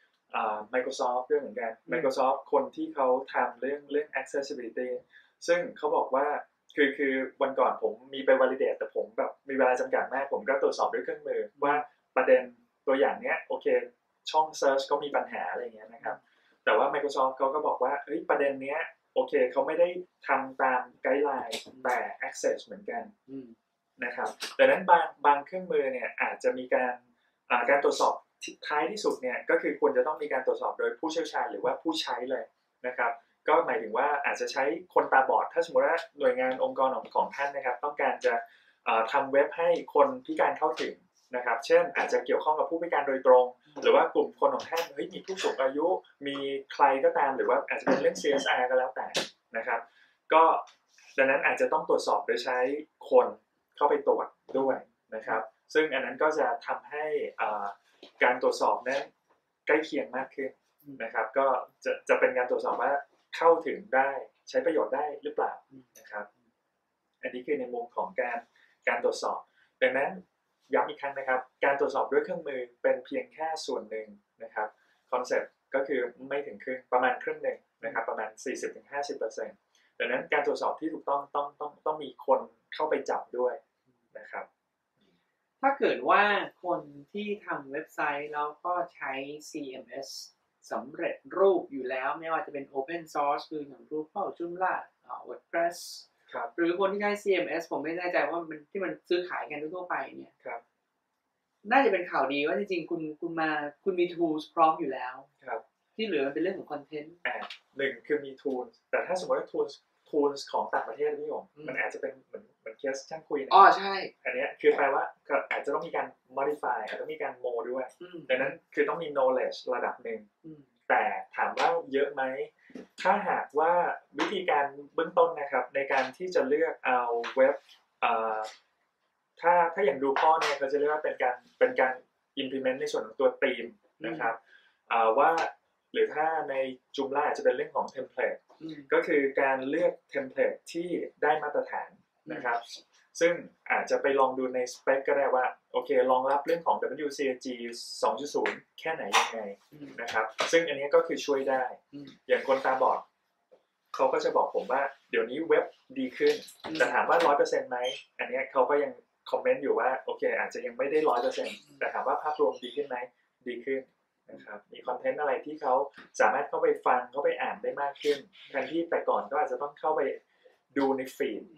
Microsoft ด้วยเหมือนกัน Microsoft คนที่เขาทำเรื่อง accessibility ซึ่งเขาบอกว่าคือวันก่อนผมมีไป validate แต่ผมแบบมีเวลาจำกัดมากผมก็ตรวจสอบด้วยเครื่องมือว่าประเด็นตัวอย่างเนี้ยโอเคช่อง search เขามีปัญหาอะไรเงี้ยนะครับแต่ว่า Microsoft เขาก็บอกว่าเฮ้ยประเด็นเนี้ยโอเคเขาไม่ได้ทำตามไกด์ไลน์แต่ access เหมือนกันนะครับดังนั้นบางเครื่องมือเนี่ยอาจจะมีการตรวจสอบท้ายที่สุดเนี่ยก็คือควรจะต้องมีการตรวจสอบโดยผู้เชี่ยวชาญหรือว่าผู้ใช้เลยนะครับก็หมายถึงว่าอาจจะใช้คนตาบอดถ้าสมมติว่าหน่วยงานองค์กรของท่านนะครับต้องการจะทำเว็บให้คนพิการเข้าถึงนะครับเช่นอาจจะเกี่ยวข้องกับผู้พิการโดยตรงหรือว่ากลุ่มคนของท่านมีผู้สูงอายุมีใครก็ตามหรือว่าอาจจะเป็นเรื่อง CSR ก็แล้วแต่นะครับก็ดังนั้นอาจจะต้องตรวจสอบโดยใช้คนเข้าไปตรวจด้วยนะครับซึ่งอันนั้นก็จะทำให้การตรวจสอบนั้นใกล้เคียงมากขึ้นนะครับก็จะเป็นการตรวจสอบว่าเข้าถึงได้ใช้ประโยชน์ได้หรือเปล่านะครับอันนี้คือในมุมของการตรวจสอบดังนั้นย้ำอีกครั้งนะครับการตรวจสอบด้วยเครื่องมือเป็นเพียงแค่ส่วนหนึ่งนะครับคอนเซ็ปต์ก็คือไม่ถึงครึ่งประมาณครึ่งหนึ่งนะครับประมาณ 40-50% ดังนั้นการตรวจสอบที่ถูกต้องมีคนเข้าไปจับด้วยนะครับถ้าเกิดว่าคนที่ทำเว็บไซต์แล้วก็ใช้ CMS สำเร็จรูปอยู่แล้วไม่ว่าจะเป็น Open Source คืออย่าง Drupal Joomla WordPress หรือคนที่ใช้ CMS ผมไม่แน่ใจว่ามันที่มันซื้อขายกันทั่วไปเนี่ยน่าจะเป็นข่าวดีว่าจริงๆคุณมี tools พร้อมอยู่แล้วที่เหลือมันเป็นเรื่องของคอนเทนต์หนึ่งคือมี tools แต่ถ้าสมมติว่า tools ของต่างประเทศพี่ผมมันอาจจะเป็นเหมือนเคสช่างคุยนะใช่อันนี้คือแปลว่าอาจจะต้องมีการ modify อาจจะต้องมีการโมด้วยดังนั้นคือต้องมี knowledge ระดับหนึ่งแต่ถามว่าเยอะไหมถ้าหากว่าวิธีการเบื้องต้นนะครับในการที่จะเลือกเอาเว็บถ้าอย่างดูข้อเนี่ยเขาจะเรียกว่าเป็นการ implement ในส่วนของตัวธีมนะครับว่าหรือถ้าในจุมล่าอาจจะเป็นเรื่องของเทมเพลตก็คือการเลือกเทมเพลตที่ได้มาตรฐานนะครับซึ่งอาจจะไปลองดูในสเปคก็ได้ว่าโอเครองรับเรื่องของ WCAG 2.0 แค่ไหนยังไงนะครับซึ่งอันนี้ก็คือช่วยได้อย่างคนตาบอดเขาก็จะบอกผมว่าเดี๋ยวนี้เว็บดีขึ้นแต่ถามว่า 100% ไหมอันนี้เขาก็ยังคอมเมนต์อยู่ว่าโอเคอาจจะยังไม่ได้ 100% แต่ถามว่าภาพรวมดีขึ้นไหมดีขึ้นนะครับมีคอนเทนต์อะไรที่เขาสามารถเข้าไปฟังเข้าไปอ่านได้มากขึ้นแทนที่แต่ก่อนก็อาจจะต้องเข้าไปดูในฟีด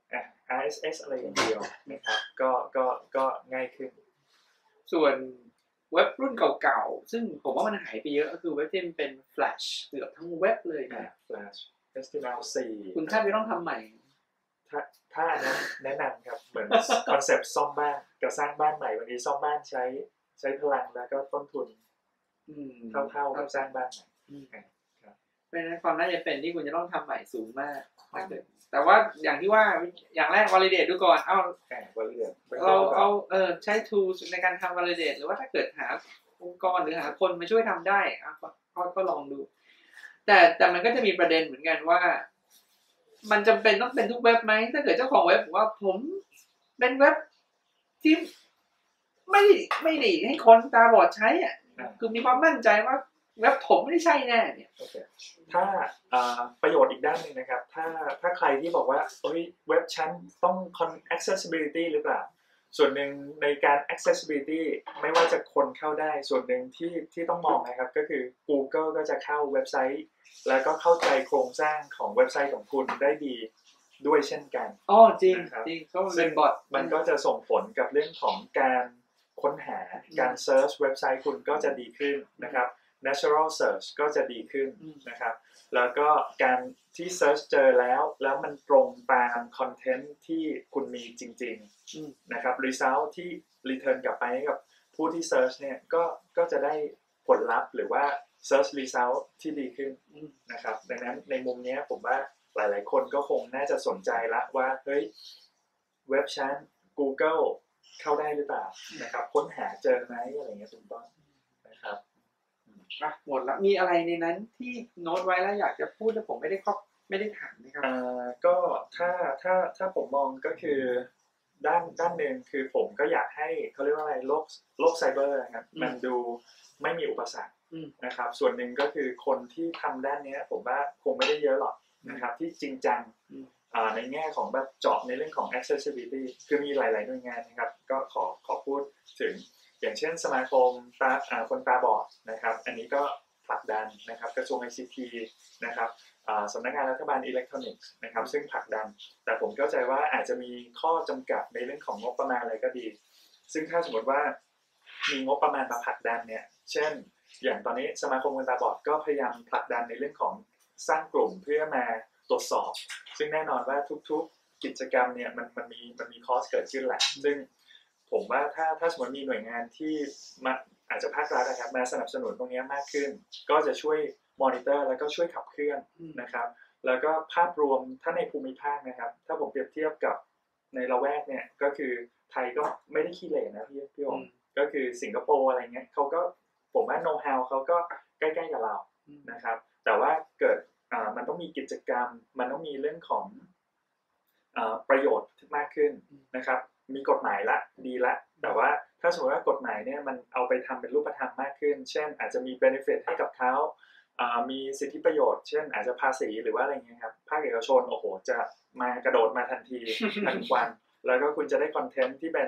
RSS อะไรอย่างเดียวนะครับก็ง่ายขึ้นส่วนเว็บรุ่นเก่าๆซึ่งผมว่ามันหายไปเยอะก็คือเว็บที่มันเป็น Flash เกือบทั้งเว็บเลยนะ Flash HTML4 คุณแทบไม่ต้องทำใหม่ถ้านั้นแนะนำครับเหมือนคอนเซปต์ซ่อมบ้านกับสร้างบ้านใหม่วันนี้ซ่อมบ้านใช้พลังแล้วก็ต้นทุนเท่ากับสร้างบ้านใหม่เพราะฉะนั้นความน่าจะเป็นที่คุณจะต้องทำใหม่สูงมากแต่ว่าอย่างที่ว่าอย่างแรก validate ดูก่อน validate เราใช้ tools ในการทำ validate หรือว่าถ้าเกิดหาองค์กรหรือหาคนมาช่วยทำได้ก็ลองดูแต่มันก็จะมีประเด็นเหมือนกันว่ามันจำเป็นต้องเป็นทุกเว็บไหมถ้าเกิดเจ้าของเว็บบอกว่าผมเป็นเว็บที่ไม่ได้ให้คนตาบอดใช้อ่ะคือมีความมั่นใจว่าเว็บผมไม่ได้ใช่แน่เนี่ยถ้าประโยชน์อีกด้านหนึ่งนะครับถ้าใครที่บอกว่าเว็บชั้นต้อง accessibility หรือเปล่าส่วนหนึ่งในการ accessibility ไม่ว่าจะคนเข้าได้ส่วนหนึ่งที่ต้องมองนะครับก็คือ Google ก็จะเข้าเว็บไซต์แล้วก็เข้าใจโครงสร้างของเว็บไซต์ของคุณได้ดีด้วยเช่นกันจริงจริงก็เป็นบอทมันก็จะส่งผลกับเรื่องของการค้นหาการเซิร์ชเว็บไซต์คุณก็จะดีขึ้นนะครับ natural search ก็จะดีขึ้นนะครับแล้วก็การที่ search เจอแล้วมันตรงตามคอนเทนต์ที่คุณมีจริงๆนะครับ result ที่ return กลับไปให้กับผู้ที่ search เนี่ยก็จะได้ผลลัพธ์หรือว่า search result ที่ดีขึ้นนะครับดังนั้นในมุมนี้ผมว่าหลายๆคนก็คงน่าจะสนใจละว่าเฮ้ยเว็บชั้น Google เข้าได้หรือเปล่านะครับค้นหาเจอไหมอะไรเงี้ยถูกต้องนะครับหมดแล้วมีอะไรในนั้นที่โน้ตไว้แล้วอยากจะพูดแต่ผมไม่ได้ถามนะครับก็ถ้าผมมองก็คือด้านหนึ่งคือผมก็อยากให้เขาเรียกว่าอะไรโลกไซเบอร์นะครับมันดูไม่มีอุปสรรคนะครับส่วนหนึ่งก็คือคนที่ทำด้านนี้ผมว่าคงไม่ได้เยอะหรอกนะครับที่จริงจังในแง่ของแบบเจาะในเรื่องของ accessibility คือมีหลายๆหน่วยงานนะครับก็ขอพูดถึงอย่างเช่นสมาคมคนตาบอดนะครับอันนี้ก็ผลักดันนะครับกระทรวง ICT นะครับสำนักงานรัฐบาลอิเล็กทรอนิกส์นะครับซึ่งผลักดันแต่ผมเข้าใจว่าอาจจะมีข้อจำกัดในเรื่องของงบประมาณอะไรก็ดีซึ่งถ้าสมมติว่ามีงบประมาณมาผลักดันเนี่ยเช่นอย่างตอนนี้สมาคมคนตาบอดก็พยายามผลักดันในเรื่องของสร้างกลุ่มเพื่อมาตรวจสอบซึ่งแน่นอนว่าทุกๆกิจกรรมเนี่ยมันมีคอสเกิดขึ้นแหละซึ่งผมว่าถ้าสมมติมีหน่วยงานที่มาอาจจะภาครัฐนะครับมาสนับสนุนตรงนี้มากขึ้นก็จะช่วยมอนิเตอร์แล้วก็ช่วยขับเคลื่อนนะครับแล้วก็ภาพรวมถ้าในภูมิภาคนะครับถ้าผมเปรียบเทียบกับในละแวกเนี่ยก็คือไทยก็ไม่ได้ขี้เหร่นะพี่ผมก็คือสิงคโปร์อะไรเงี้ยเขาก็ผมว่าโน้ตฮาวเขาก็ใกล้ๆกับเรานะครับแต่ว่าเกิดมันต้องมีกิจกรรมมันต้องมีเรื่องของประโยชน์มากขึ้นนะครับมีกฎหมายละดีละแต่ว่าถ้าสมมติว่ากฎหมายเนี่ยมันเอาไปทำเป็นรูปธรรมมากขึ้นเช่นอาจจะมี benefit ให้กับเขามีสิทธิประโยชน์เช่นอาจจะภาษีหรือว่าอะไรเงี้ยครับภาคเอกชนโอ้โหจะมากระโดดมาทันทีทันควันแล้วก็คุณจะได้คอนเทนต์ที่เป็น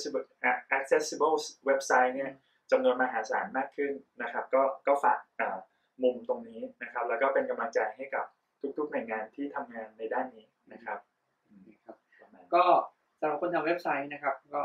accessible เว็บไซต์เนี่ยจำนวนมหาศาลมากขึ้นนะครับก็ฝากมุมตรงนี้นะครับแล้วก็เป็นกำลังใจให้กับทุกๆหน่วยงานที่ทำงานในด้านนี้นะครับก็สำหรับคนทำเว็บไซต์นะครับก็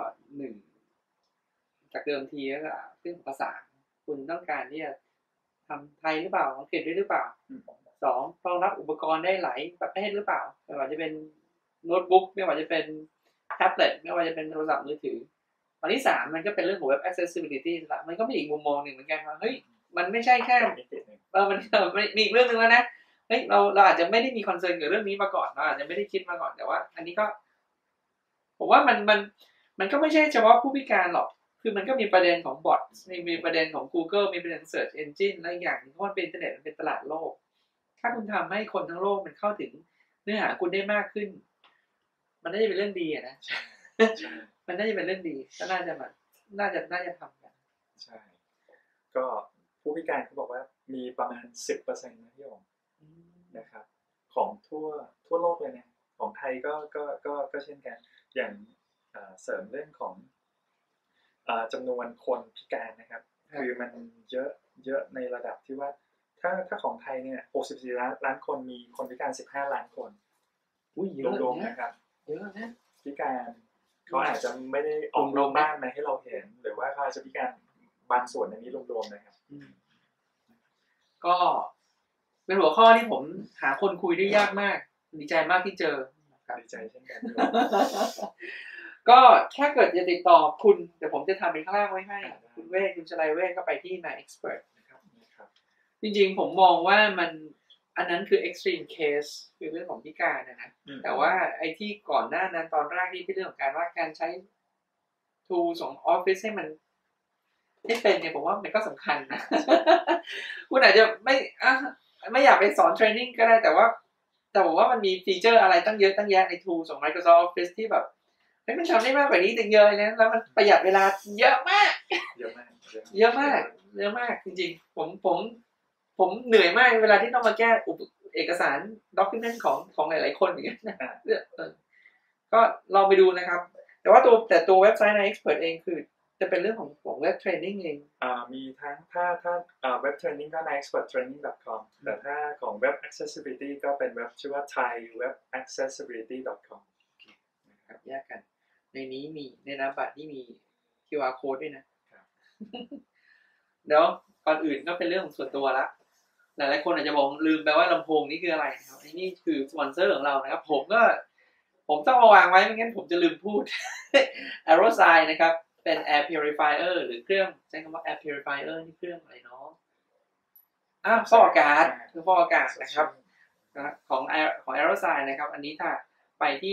1จากเดิมทีก็เรื่องภาษาคุณต้องการที่จะทำไทยหรือเปล่าอังกฤษได้หรือเปล่า2รองรับอุปกรณ์ได้หลายประเภทหรือเปล่าไม่ว่าจะเป็นโน้ตบุ๊กไม่ว่าจะเป็นแท็บเล็ตไม่ว่าจะเป็นโทรศัพท์มือถือตอนที่3มันก็เป็นเรื่องของ Web Accessibility ละมันก็เป็นอีกมุมมองหนึ่งเหมือนกันว่าเฮ้ยมันไม่ใช่แค่มันมีอีกเรื่องนึงแล้วนะเฮ้ยเราอาจจะไม่ได้มีคอนเซิร์นกับเรื่องนี้มาก่อนเราอาจจะไม่ได้คิดมาก่อนแต่ว่าอันนี้ก็ผมว่ามันก็ไม่ใช่เฉพาะผู้พิการหรอกคือมันก็มีประเด็นของบอทมีประเด็นของ Google มีประเด็น Search Engine และอีกอย่างนึงเพราะมันเป็นอินเทอร์เน็ตมันเป็นตลาดโลกถ้าคุณทำให้คนทั้งโลกมันเข้าถึงเนื้อหาคุณได้มากขึ้นมันน่าจะเป็นเรื่องดีนะมันน่าจะเป็นเรื่องดีก็น่าจะทำกันใช่ก็ผู้พิการเขาบอกว่ามีประมาณ 10% นะพี่องนะครับของทั่วโลกเลยนะของไทยก็เช่นกันอย่างเสริมเรื่องของจำนวนคนพิการนะครับคือมันเยอะในระดับที่ว่าถ้าของไทยเนี่ย64ล้านคนมีคนพิการ15ล้านคนรวมๆนะครับเยอะนะพิการเขาอาจจะไม่ได้ออกโรงบ้านมาให้เราเห็นหรือว่าเขาอาจจะพิการบางส่วนในนี้รวมๆนะครับก็เป็นหัวข้อที่ผมหาคนคุยได้ยากมากดีใจมากที่เจอดีใจเช่นกันก็ถ้าเกิดจะติดต่อคุณเดี๋ยวผมจะทำเป็นข้างล่างไว้ให้คุณเวชคุณชลัยเวชก็ไปที่ My Expert นะครับจริงๆผมมองว่ามันอันนั้นคือ extreme case คือเรื่องของพิการนะแต่ว่าไอ้ที่ก่อนหน้านั้นตอนแรกที่เป็นเรื่องของการใช้ tools ของ Office ให้มันที่เป็นเนี่ยผมว่ามันก็สำคัญนะคุณอาจจะไม่อยากไปสอนเทรนนิ่งก็ได้แต่ผมว่ามันมีฟีเจอร์อะไรตั้งเยอะตั้งแยะใน tools ของ Microsoft Office ที่แบบมันทำได้มากกว่านี้เยอะเลยนะแล้วมันประหยัดเวลาเยอะมากจริงๆผมเหนื่อยมากเวลาที่ต้องมาแก้เอกสารด็อกิเมนต์ของหลายๆคนอย่างเงี้ยนะก็ลองไปดูนะครับแต่ว่าตัวเว็บไซต์ใน Expert เองคือจะเป็นเรื่องของเว็บเทรนนิ่งเองมีทั้งถ้าเว็บเทรนนิ่งก็ใน experttraining.com แต่ถ้าของเว็บ accessibility ก็เป็นเว็บชื่อว่า thaiwebaccessibility.com นะครับแยกกันในนี้มีในนามบัตรที่มี QR code ด้วยนะเดี๋ยวก่อนอื่นก็เป็นเรื่องของส่วนตัวละหลายๆคนอาจจะบอกลืมไปว่าลำโพงนี่คืออะไรนะครับนี่คือสปอนเซอร์ของเรานะครับผมต้องมาวางไว้ไม่งั้นผมจะลืมพูด Aerosign นะครับเป็น Air Purifier หรือเครื่องใช้คำว่า Air Purifier นี่เครื่องอะไรเนาะฟอกอากาศคือฟอกอากาศนะครับของ Aerosign นะครับอันนี้ถ้าไปที่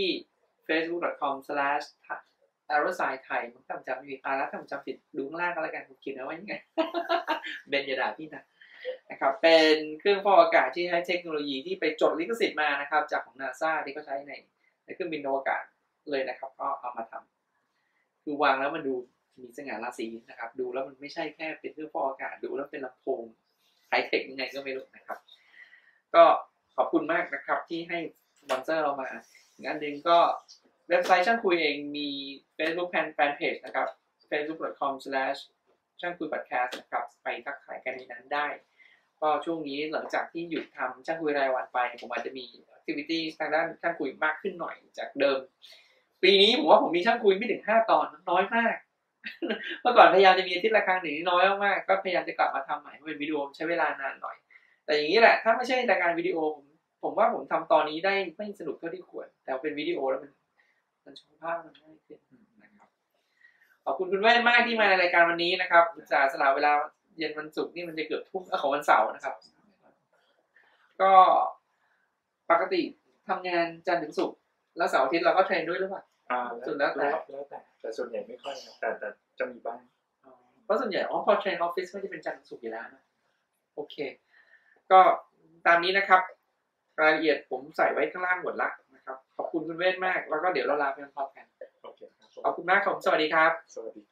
facebook.com/aerosign thai ผมจำไม่ผิดแล้วถ้าผมจำผิดดูข้างล่างก็แล้วกันผมเขียนไว้ยังไงเบนอย่าด่าพี่นะครับเป็นเครื่องฟอกอากาศที่ใช้เทคโนโลยีที่ไปจดลิขสิทธิ์มานะครับจากของ NASA ที่เขาใช้ในเครื่องบินอวกาศเลยนะครับก็เอามาทำคือวางแล้วมันดูมีสง่าราศีนะครับดูแล้วมันไม่ใช่แค่เป็นเครื่องฟอกอากาศดูแล้วเป็นลำโพงไฮเทคยังไงก็ไม่รู้นะครับก็ขอบคุณมากนะครับที่ให้สปอนเซอร์เรามาอีกอันหนึ่งก็เว็บไซต์ช่างคุยเองมี Facebook Fanpage นะครับ facebook.com/ ช่างคุย podcast นะครับไปทักทายกันในนั้นได้ก็ช่วงนี้หลังจากที่หยุดทำช่างคุยรายวันไปผมอาจจะมี activity ทางด้านช่างคุยมากขึ้นหน่อยจากเดิมปีนี้ผมว่าผมมีช่างคุยไม่ถึง5 ตอนน้อยมากเมื่อก่อนพยายามจะมีอาทิตย์ละครั้งหนึ่งน้อยมากก็พยายามจะกลับมาทำใหม่เป็นวิดีโอใช้เวลานานหน่อยแต่อย่างนี้แหละถ้าไม่ใช่รายการวิดีโอผมว่าผมทำตอนนี้ได้ไม่สนุกเท่าที่ควรแต่เป็นวิดีโอแล้วมันชมภาพมันง่ายขึ้นนะครับขอบคุณคุณแว่นมากที่มาในรายการวันนี้นะครับจะสละเวลาเย็นวันศุกร์นี่มันจะเกือบทุ่มของวันเสาร์นะครับก็ปกติทำงานจันทร์ถึงศุกร์แล้วเสาร์อาทิตย์เราก็เทรนด้วยหรือเปล่าส่วนแล้วแต่ส่วนใหญ่ไม่ค่อยนะแต่จะมีบ้างเพราะส่วนใหญ่พอเทรนออฟฟิศก็จะเป็นจันทร์ถึงศุกร์อยู่แล้วนะโอเคก็ตามนี้นะครับรายละเอียดผมใส่ไว้ข้างล่างหมดละนะครับขอบคุณคุณเวชมากแล้วก็เดี๋ยวเราลาไปพร้อมกันโอเคครับขอบคุณมากครับสวัสดีครับสวัสดี